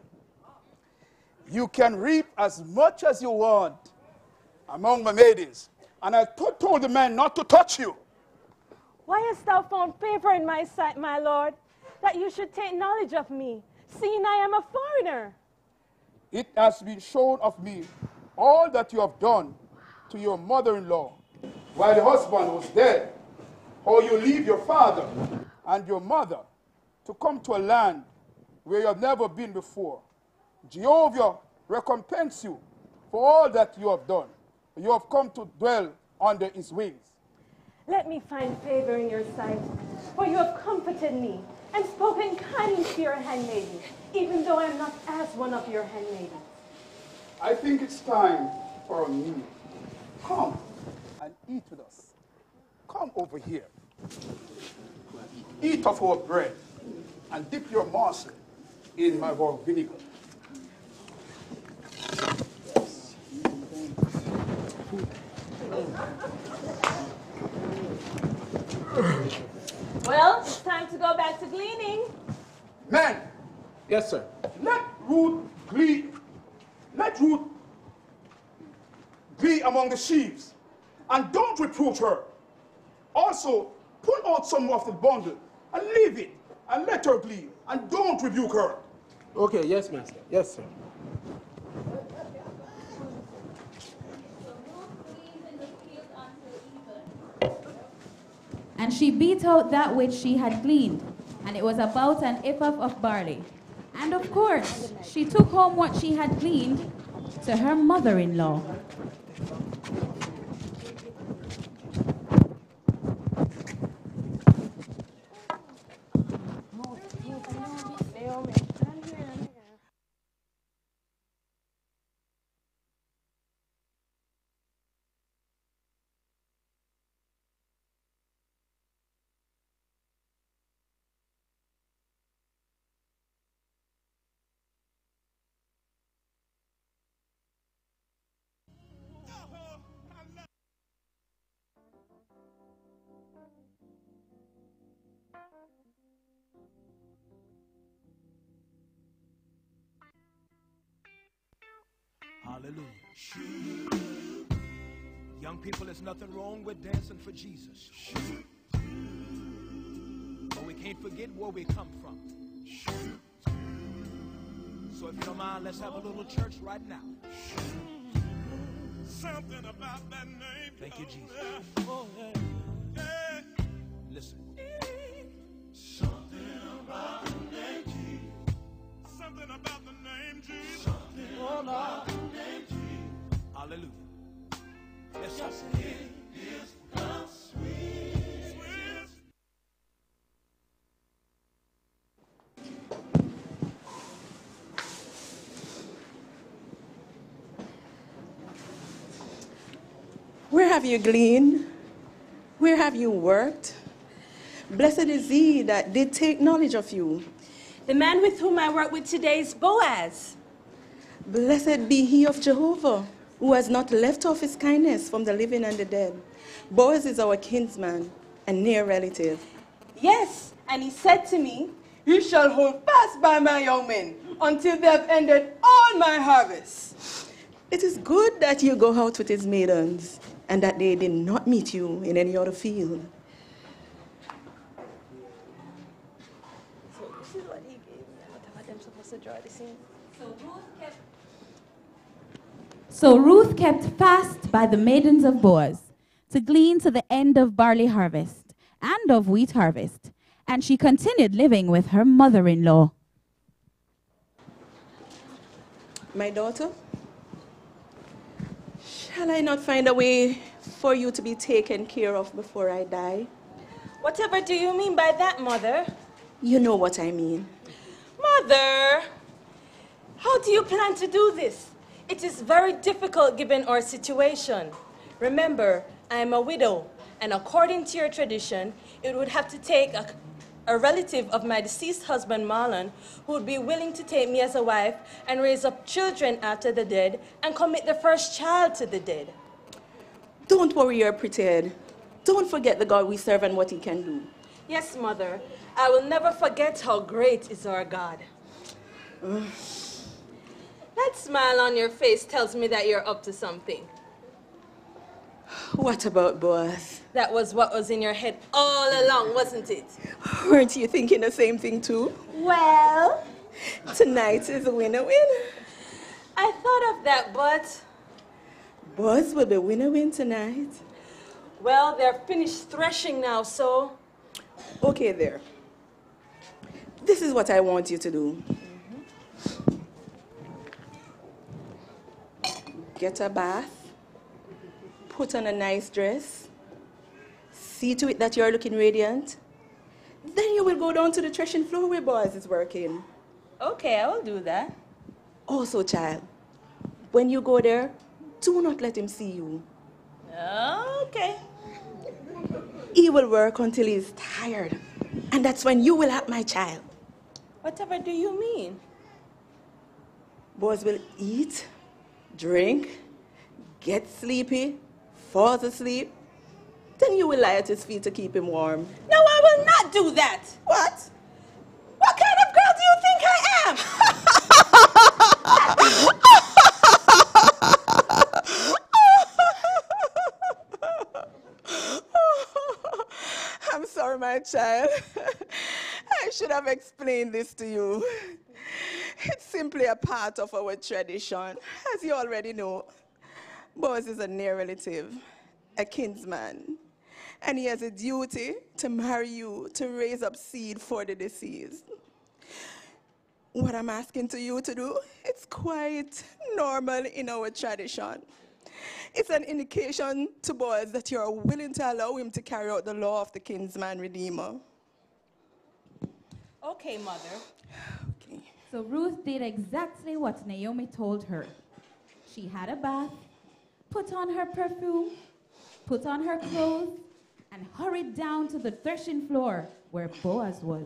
You can reap as much as you want among my maidens. And I t- told the man not to touch you. Why hast thou found favor in my sight, my lord, that you should take knowledge of me, seeing I am a foreigner? It has been shown of me all that you have done to your mother-in-law while the husband was dead, how you leave your father and your mother to come to a land where you have never been before. Jehovah recompense you for all that you have done. You have come to dwell under his wings. Let me find favor in your sight, for you have comforted me and spoken kindly to your handmaiden, even though I am not as one of your handmaidens. I think it's time for a meal. Come and eat with us. Come over here. Eat of our bread and dip your morsel in my raw vinegar. Well, it's time to go back to gleaning. Man, Yes, sir. let Ruth glean. Let Ruth glean among the sheaves. And don't reproach her. Also, pull out some of the bundle and leave it. And let her glean. And don't rebuke her. Okay, yes, Master. Yes, sir. And she beat out that which she had gleaned, and it was about an ephah of barley. And of course, she took home what she had gleaned to her mother-in-law. Naomi, I'm here, I'm here. Hallelujah. Young people, there's nothing wrong with dancing for Jesus. But we can't forget where we come from. So if you don't mind, let's have a little church right now. Something about that name. Thank you, Jesus. Oh, yeah. Yeah. Listen. Something about the name Jesus. Something about the name Jesus. Something about the name Jesus. Hallelujah. Yes, sir. Yes, it is the sweetest. Sweetest. Where have you gleaned? Where have you worked? Blessed is he that did take knowledge of you. The man with whom I work with today is Boaz. Blessed be he of Jehovah, who has not left off his kindness from the living and the dead. Boaz is our kinsman and near relative. Yes, and he said to me, You shall hold fast by my young men until they have ended all my harvest. It is good that you go out with his maidens, and that they did not meet you in any other field. So this is what he gave me. Whatever them supposed to draw this in. So Ruth kept So Ruth kept fast by the maidens of Boaz to glean to the end of barley harvest and of wheat harvest, and she continued living with her mother-in-law. My daughter, shall I not find a way for you to be taken care of before I die? Whatever do you mean by that, Mother? You know what I mean. Mother, how do you plan to do this? It is very difficult given our situation. Remember, I am a widow, and according to your tradition, it would have to take a, a relative of my deceased husband, Marlon, who would be willing to take me as a wife and raise up children after the dead and commit the first child to the dead. Don't worry or pretend. Don't forget the God we serve and what he can do. Yes, Mother. I will never forget how great is our God. Uh. That smile on your face tells me that you're up to something. What about Boaz? That was what was in your head all along, wasn't it? Weren't you thinking the same thing too? Well, tonight is a winner-win. I thought of that, but... Boaz will be winner-win tonight. Well, they're finished threshing now, so... Okay, there. This is what I want you to do. Mm-hmm. Get a bath. Put on a nice dress. See to it that you're looking radiant. Then you will go down to the threshing floor where Boaz is working. Okay, I will do that. Also, child, when you go there, do not let him see you. Okay. He will work until he's tired. And that's when you will have my child. Whatever do you mean? Boaz will eat, drink, get sleepy, falls asleep. Then you will lie at his feet to keep him warm. No, I will not do that. What? What kind of girl do you think I am? I'm sorry, my child. I should have explained this to you. It's simply a part of our tradition, as you already know. Boaz is a near relative, a kinsman, and he has a duty to marry you to raise up seed for the deceased. What I'm asking to you to do, it's quite normal in our tradition. It's an indication to Boaz that you are willing to allow him to carry out the law of the kinsman redeemer. Okay, Mother. Okay. So Ruth did exactly what Naomi told her. She had a bath, put on her perfume, put on her clothes, and hurried down to the threshing floor where Boaz was.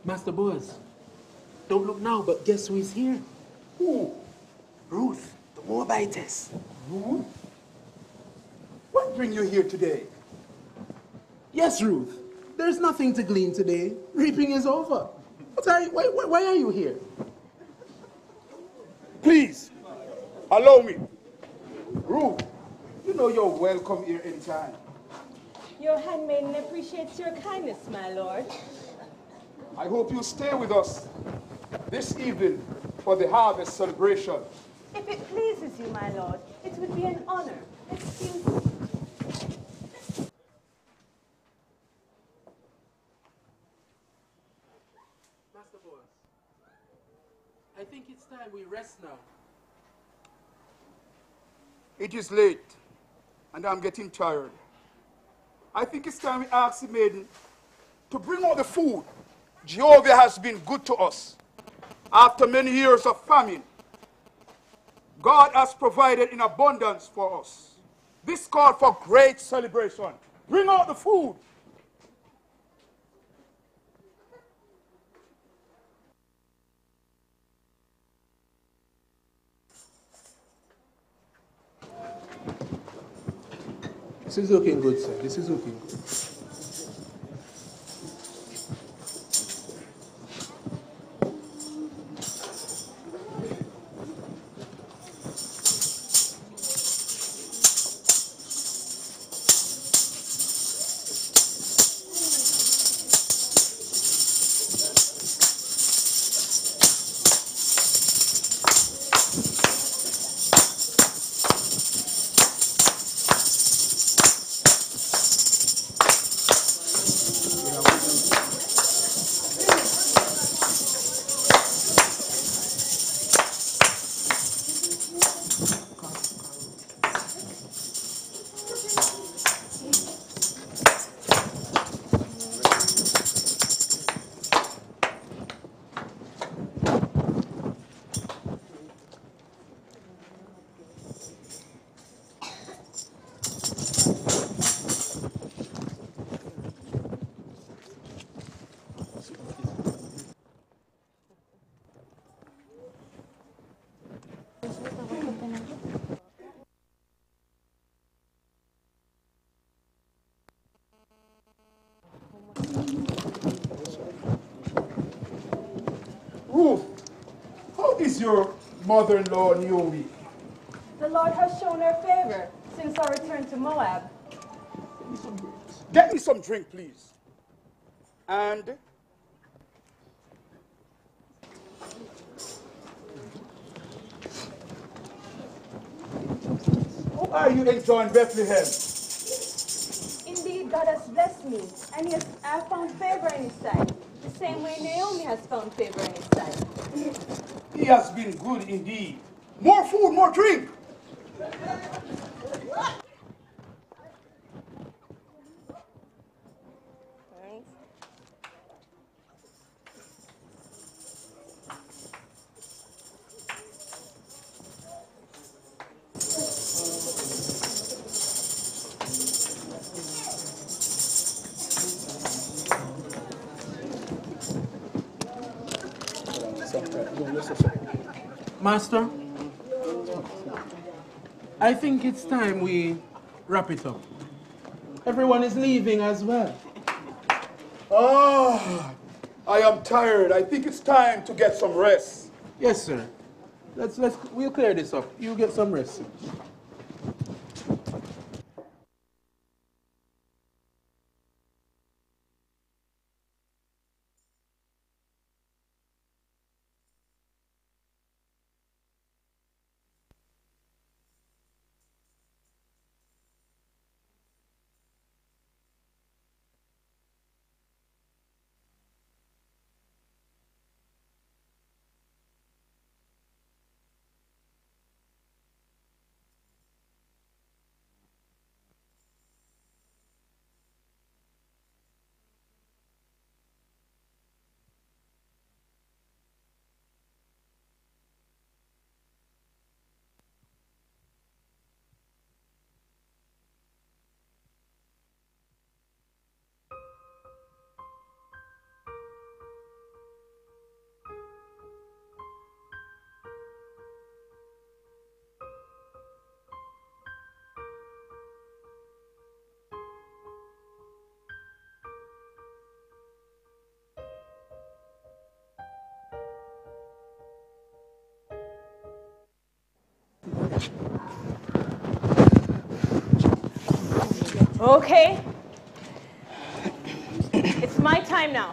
Master Boaz, don't look now, but guess who is here? Who? Ruth, the Moabitess. Ruth? What bring you here today? Yes, Ruth. There's nothing to glean today. Reaping is over. What are you, why, why, why are you here? Please, allow me. Ruth, you know you're welcome here anytime. Your handmaiden appreciates your kindness, my lord. I hope you stay with us this evening for the harvest celebration. If it pleases you, my lord, it would be an honor. Excuse me. Master Boaz, I think it's time we rest now. It is late, and I'm getting tired. I think it's time we ask the maiden to bring out the food. Jehovah has been good to us. After many years of famine, God has provided in abundance for us. This called for great celebration. Bring out the food. This is looking good, sir. This is looking good. Ruth, how is your mother-in-law, Naomi? The Lord has shown her favor since our return to Moab. Get me some drink, please. And how are you enjoying Bethlehem? Indeed, God has blessed me, and he has, I have found favor in his sight, the same way Naomi has found favor in his sight. He has been good indeed. More food, more drink. Master, I think it's time we wrap it up. Everyone is leaving as well. Oh, I am tired. I think it's time to get some rest. Yes, sir. Let's let's we'll clear this up. You get some rest, sir. Okay. It's my time now.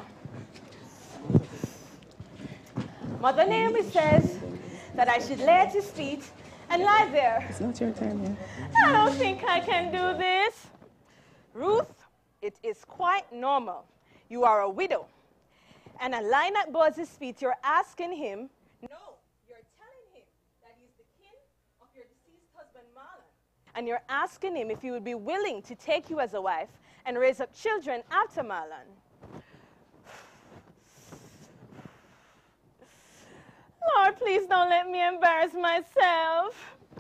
Mother Naomi says that I should lay at his feet and lie there. It's not your time yet. I don't think I can do this. Ruth, it is quite normal. You are a widow. And a lying at Boaz's feet, you're asking him, no, you're telling him that he's the kin of your deceased husband, Mahlon. And you're asking him if he would be willing to take you as a wife and raise up children after Mahlon. Lord, please don't let me embarrass myself.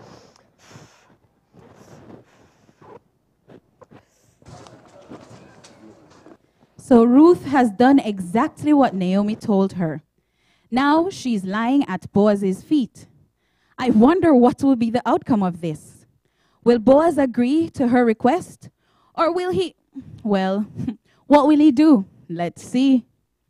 So Ruth has done exactly what Naomi told her. Now she's lying at Boaz's feet. I wonder what will be the outcome of this. Will Boaz agree to her request? Or will he, well, what will he do? Let's see.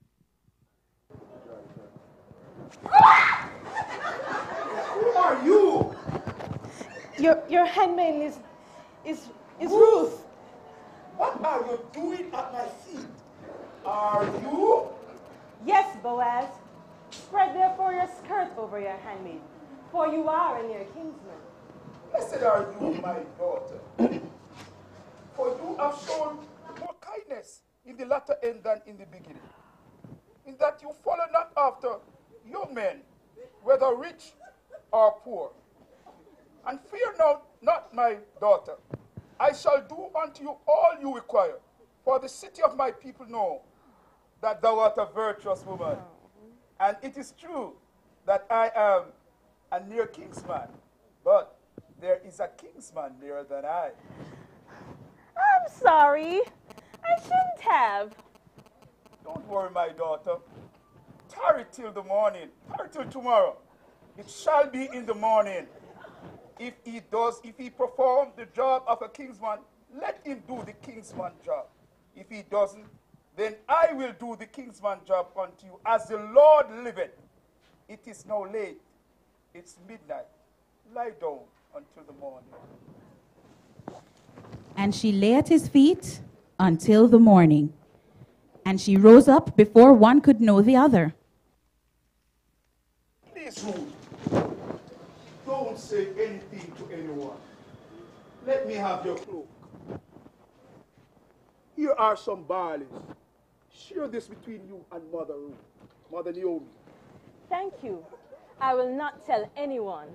Who are you? Your, your handmaid is, is, is Ruth. What are you doing at my feet? Are you? Yes, Boaz. Spread therefore your skirt over your handmaid, for you are a near kinsman. Blessed are you, my daughter. For you have shown more kindness in the latter end than in the beginning, in that you follow not after young men, whether rich or poor. And fear not, not, my daughter. I shall do unto you all you require, for the city of my people know that thou art a virtuous woman. And it is true that I am a near kinsman, but there is a kinsman nearer than I. I'm sorry. I shouldn't have. Don't worry, my daughter. Tarry till the morning. Tarry till tomorrow. It shall be in the morning. If he does, if he perform the job of a kinsman, let him do the kinsman job. If he doesn't, then I will do the kinsman job unto you, as the Lord liveth. It is now late. It's midnight. Lie down until the morning. And she lay at his feet until the morning. And she rose up before one could know the other. Please, Ruth, don't say anything to anyone. Let me have your cloak. Here are some barleys. Share this between you and Mother Ruth, Mother Naomi. Thank you. I will not tell anyone.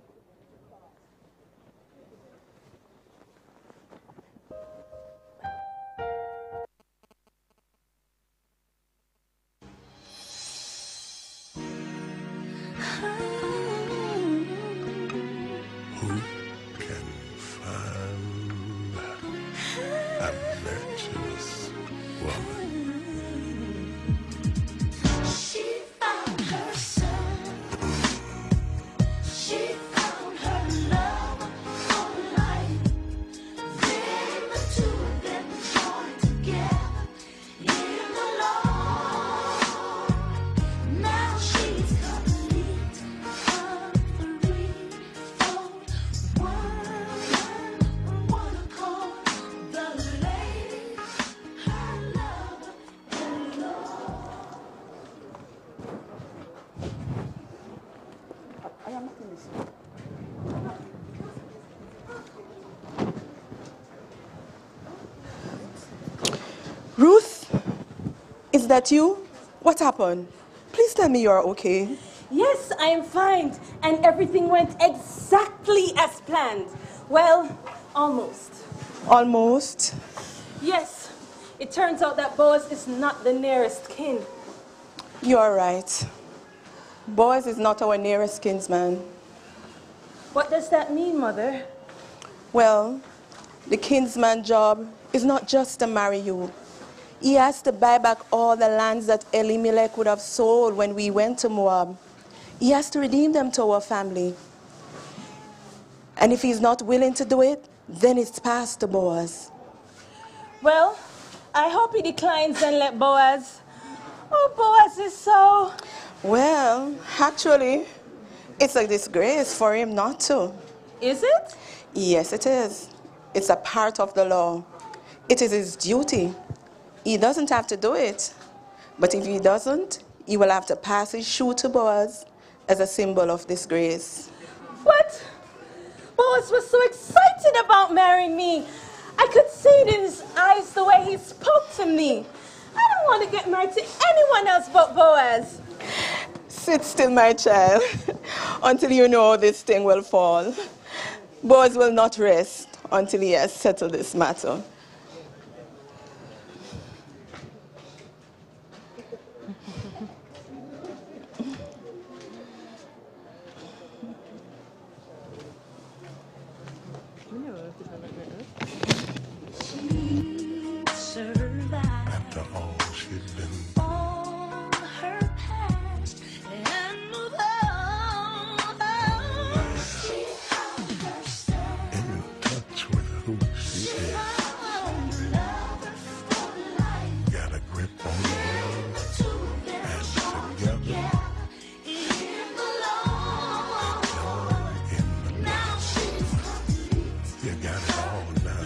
Who can find a virtuous woman? She found her son. She found her love for life. Then the two of them joined together in the Lord. Now she's complete of the threefold. One, one accord. The lady, her lover, and Lord. I am finished. Ruth, is that you? What happened? Please tell me you are okay. Yes, I am fine. And everything went exactly as planned. Well, almost. Almost. Yes, it turns out that Boaz is not the nearest kin. You are right. Boaz is not our nearest kinsman. What does that mean, Mother? Well, the kinsman job is not just to marry you. He has to buy back all the lands that Elimelech would have sold when we went to Moab. He has to redeem them to our family. And if he's not willing to do it, then it's passed to Boaz. Well, I hope he declines and let Boaz. Oh, Boaz is so... Well, actually, it's a disgrace for him not to. Is it? Yes, it is. It's a part of the law. It is his duty. He doesn't have to do it. But if he doesn't, he will have to pass his shoe to Boaz as a symbol of disgrace. What? Boaz was so excited about marrying me. I could see it in his eyes the way he spoke to me. I don't want to get married to anyone else but Boaz. Sit still, my child, until you know this thing will fall. Boaz will not rest until he has settled this matter. After all she'd been in touch with who she is. Got a grip on the world, and together, you got it all now.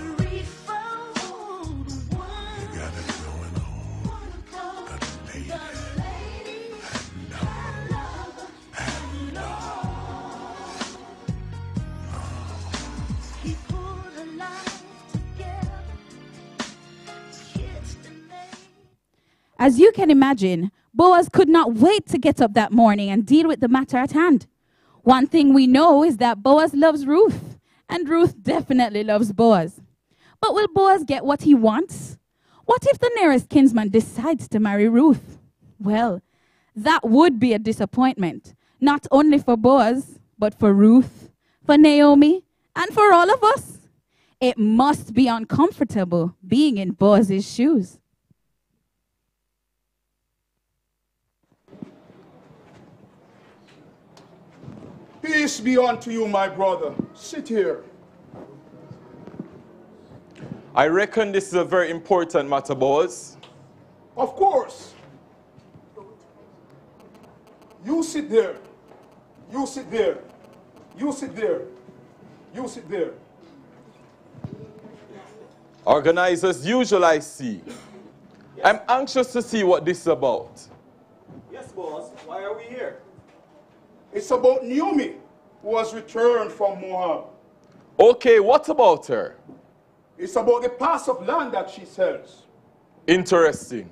You got it going on. A lady and love and love. He pulled her life together, kissed and made. As you can imagine, Boaz could not wait to get up that morning and deal with the matter at hand. One thing we know is that Boaz loves Ruth, and Ruth definitely loves Boaz. But will Boaz get what he wants? What if the nearest kinsman decides to marry Ruth? Well, that would be a disappointment, not only for Boaz, but for Ruth, for Naomi, and for all of us. It must be uncomfortable being in Boaz's shoes. Peace be unto you, my brother. Sit here. I reckon this is a very important matter, Boaz. Of course. You sit there. You sit there. You sit there. You sit there. Organized as usual, I see. I'm anxious to see what this is about. Yes, boss. Why are we here? It's about Naomi, who has returned from Moab. Okay, what about her? It's about the parcel of land that she sells. Interesting.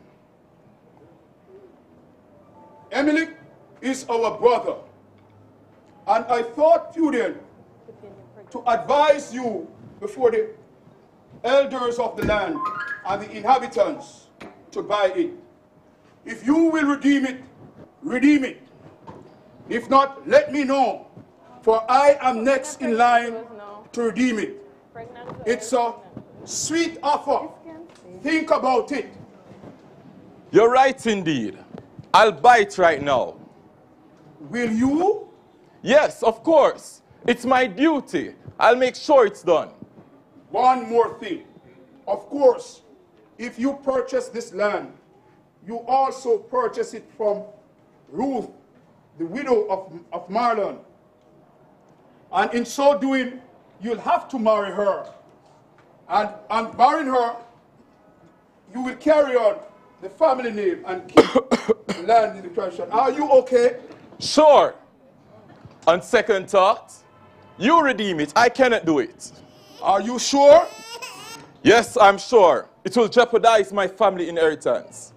Emily is our brother. And I thought, prudent, to advise you before the elders of the land and the inhabitants to buy it. If you will redeem it, redeem it. If not, let me know, for I am next in line to redeem it. It's a sweet offer. Think about it. You're right indeed. I'll buy it right now. Will you? Yes, of course. It's my duty. I'll make sure it's done. One more thing. Of course, if you purchase this land, you also purchase it from Ruth, the widow of, of Marlon. And in so doing, you'll have to marry her. And, and marrying her, you will carry on the family name and keep the land in the tradition. Are you okay? Sure. On second thought, you redeem it. I cannot do it. Are you sure? Yes, I'm sure. It will jeopardize my family inheritance.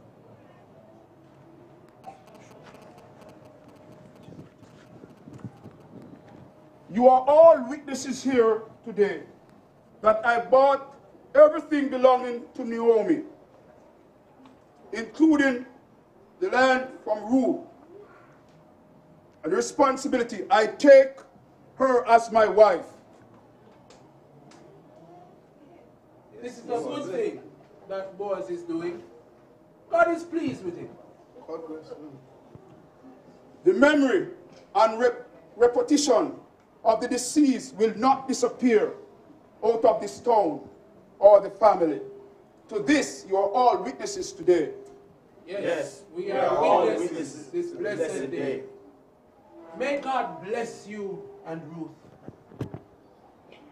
You are all witnesses here today that I bought everything belonging to Naomi, including the land from Ruth. And the responsibility, I take her as my wife. This is a good thing that Boaz is doing. God is pleased with him. God bless him. The memory and rep repetition of the deceased will not disappear out of this town or the family. To this, you are all witnesses today. Yes, yes we, we are, are all witnesses, witnesses this blessed, blessed day. day. May God bless you and Ruth.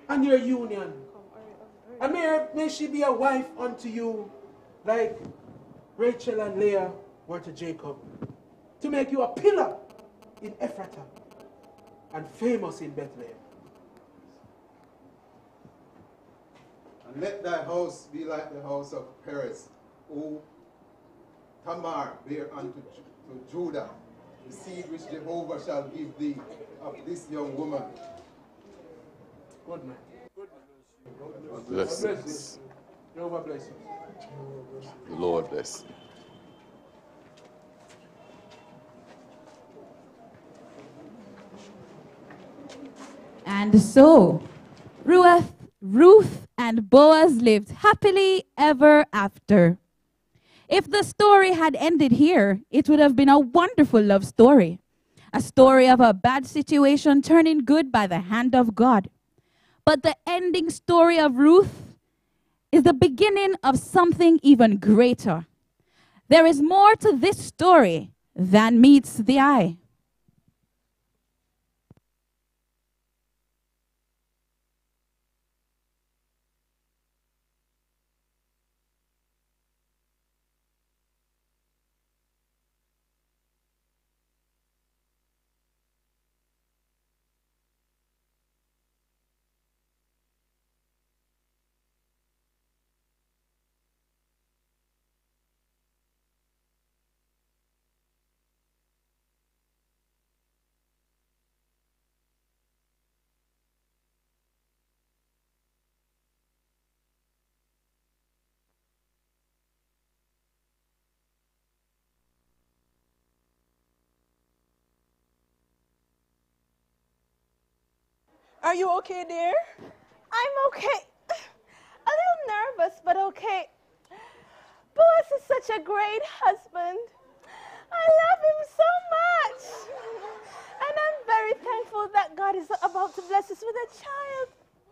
and your union. And may, may she be a wife unto you like Rachel and Leah were to Jacob, to make you a pillar in Ephrathah and famous in Bethlehem. And let thy house be like the house of Perez, who Tamar bare unto Ju- to Judah, the seed which Jehovah shall give thee of this young woman. Good man. God bless us. Jehovah bless you. The Lord bless. And so, Ruth, Ruth and Boaz lived happily ever after. If the story had ended here, it would have been a wonderful love story. A story of a bad situation turning good by the hand of God. But the ending story of Ruth is the beginning of something even greater. There is more to this story than meets the eye. Are you okay, dear? I'm okay. A little nervous, but okay. Boaz is such a great husband. I love him so much. And I'm very thankful that God is about to bless us with a child.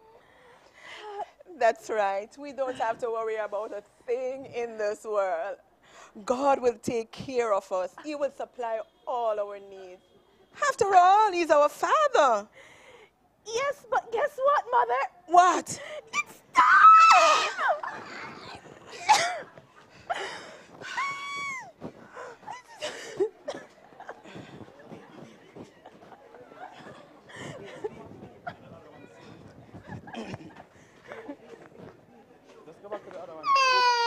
That's right. We don't have to worry about a thing in this world. God will take care of us. He will supply all our needs. After all, He's our Father. Yes, but guess what, Mother? What? It's time! Let's go back to the other one.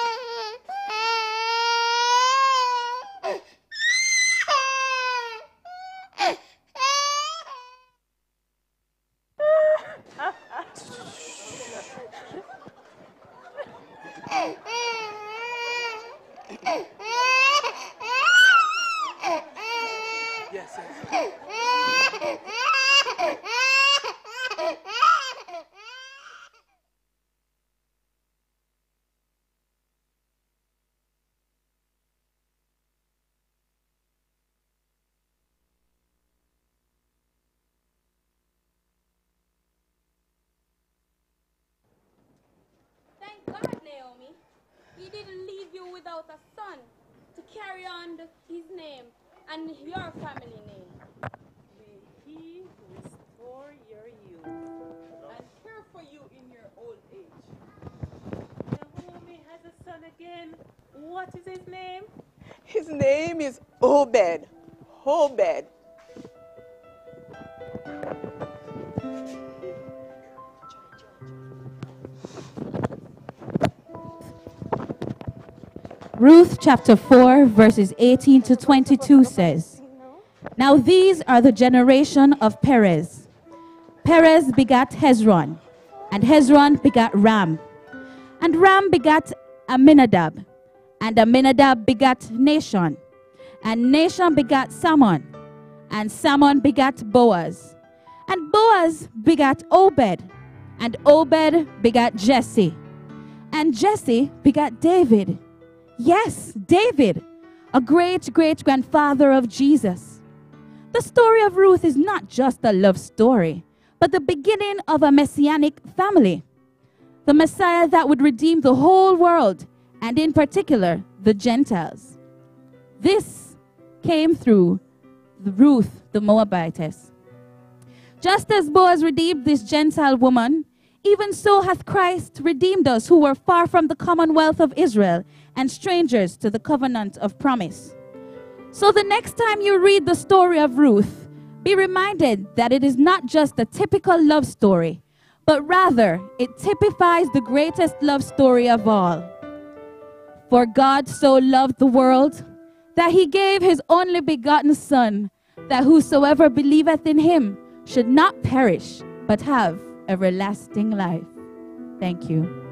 Yes, yes. Thank God, Naomi. He didn't leave you without a son to carry on the, his name and your family name. May He restore your youth and care for you in your old age. Naomi has a son again. What is his name? His name is Obed. Obed. Ruth chapter four, verses eighteen to twenty-two says, Now these are the generation of Perez. Perez begat Hezron, and Hezron begat Ram. And Ram begat Aminadab, and Aminadab begat Nashon. And Nashon begat Salmon, and Salmon begat Boaz. And Boaz begat Obed, and Obed begat Jesse. And Jesse begat David. Yes, David, a great-great-grandfather of Jesus. The story of Ruth is not just a love story, but the beginning of a messianic family. The Messiah that would redeem the whole world, and in particular, the Gentiles. This came through Ruth the Moabitess. Just as Boaz redeemed this Gentile woman, even so hath Christ redeemed us who were far from the commonwealth of Israel and strangers to the covenant of promise. So the next time you read the story of Ruth, be reminded that it is not just a typical love story, but rather it typifies the greatest love story of all. For God so loved the world that he gave his only begotten Son, that whosoever believeth in him should not perish, but have everlasting life. Thank you.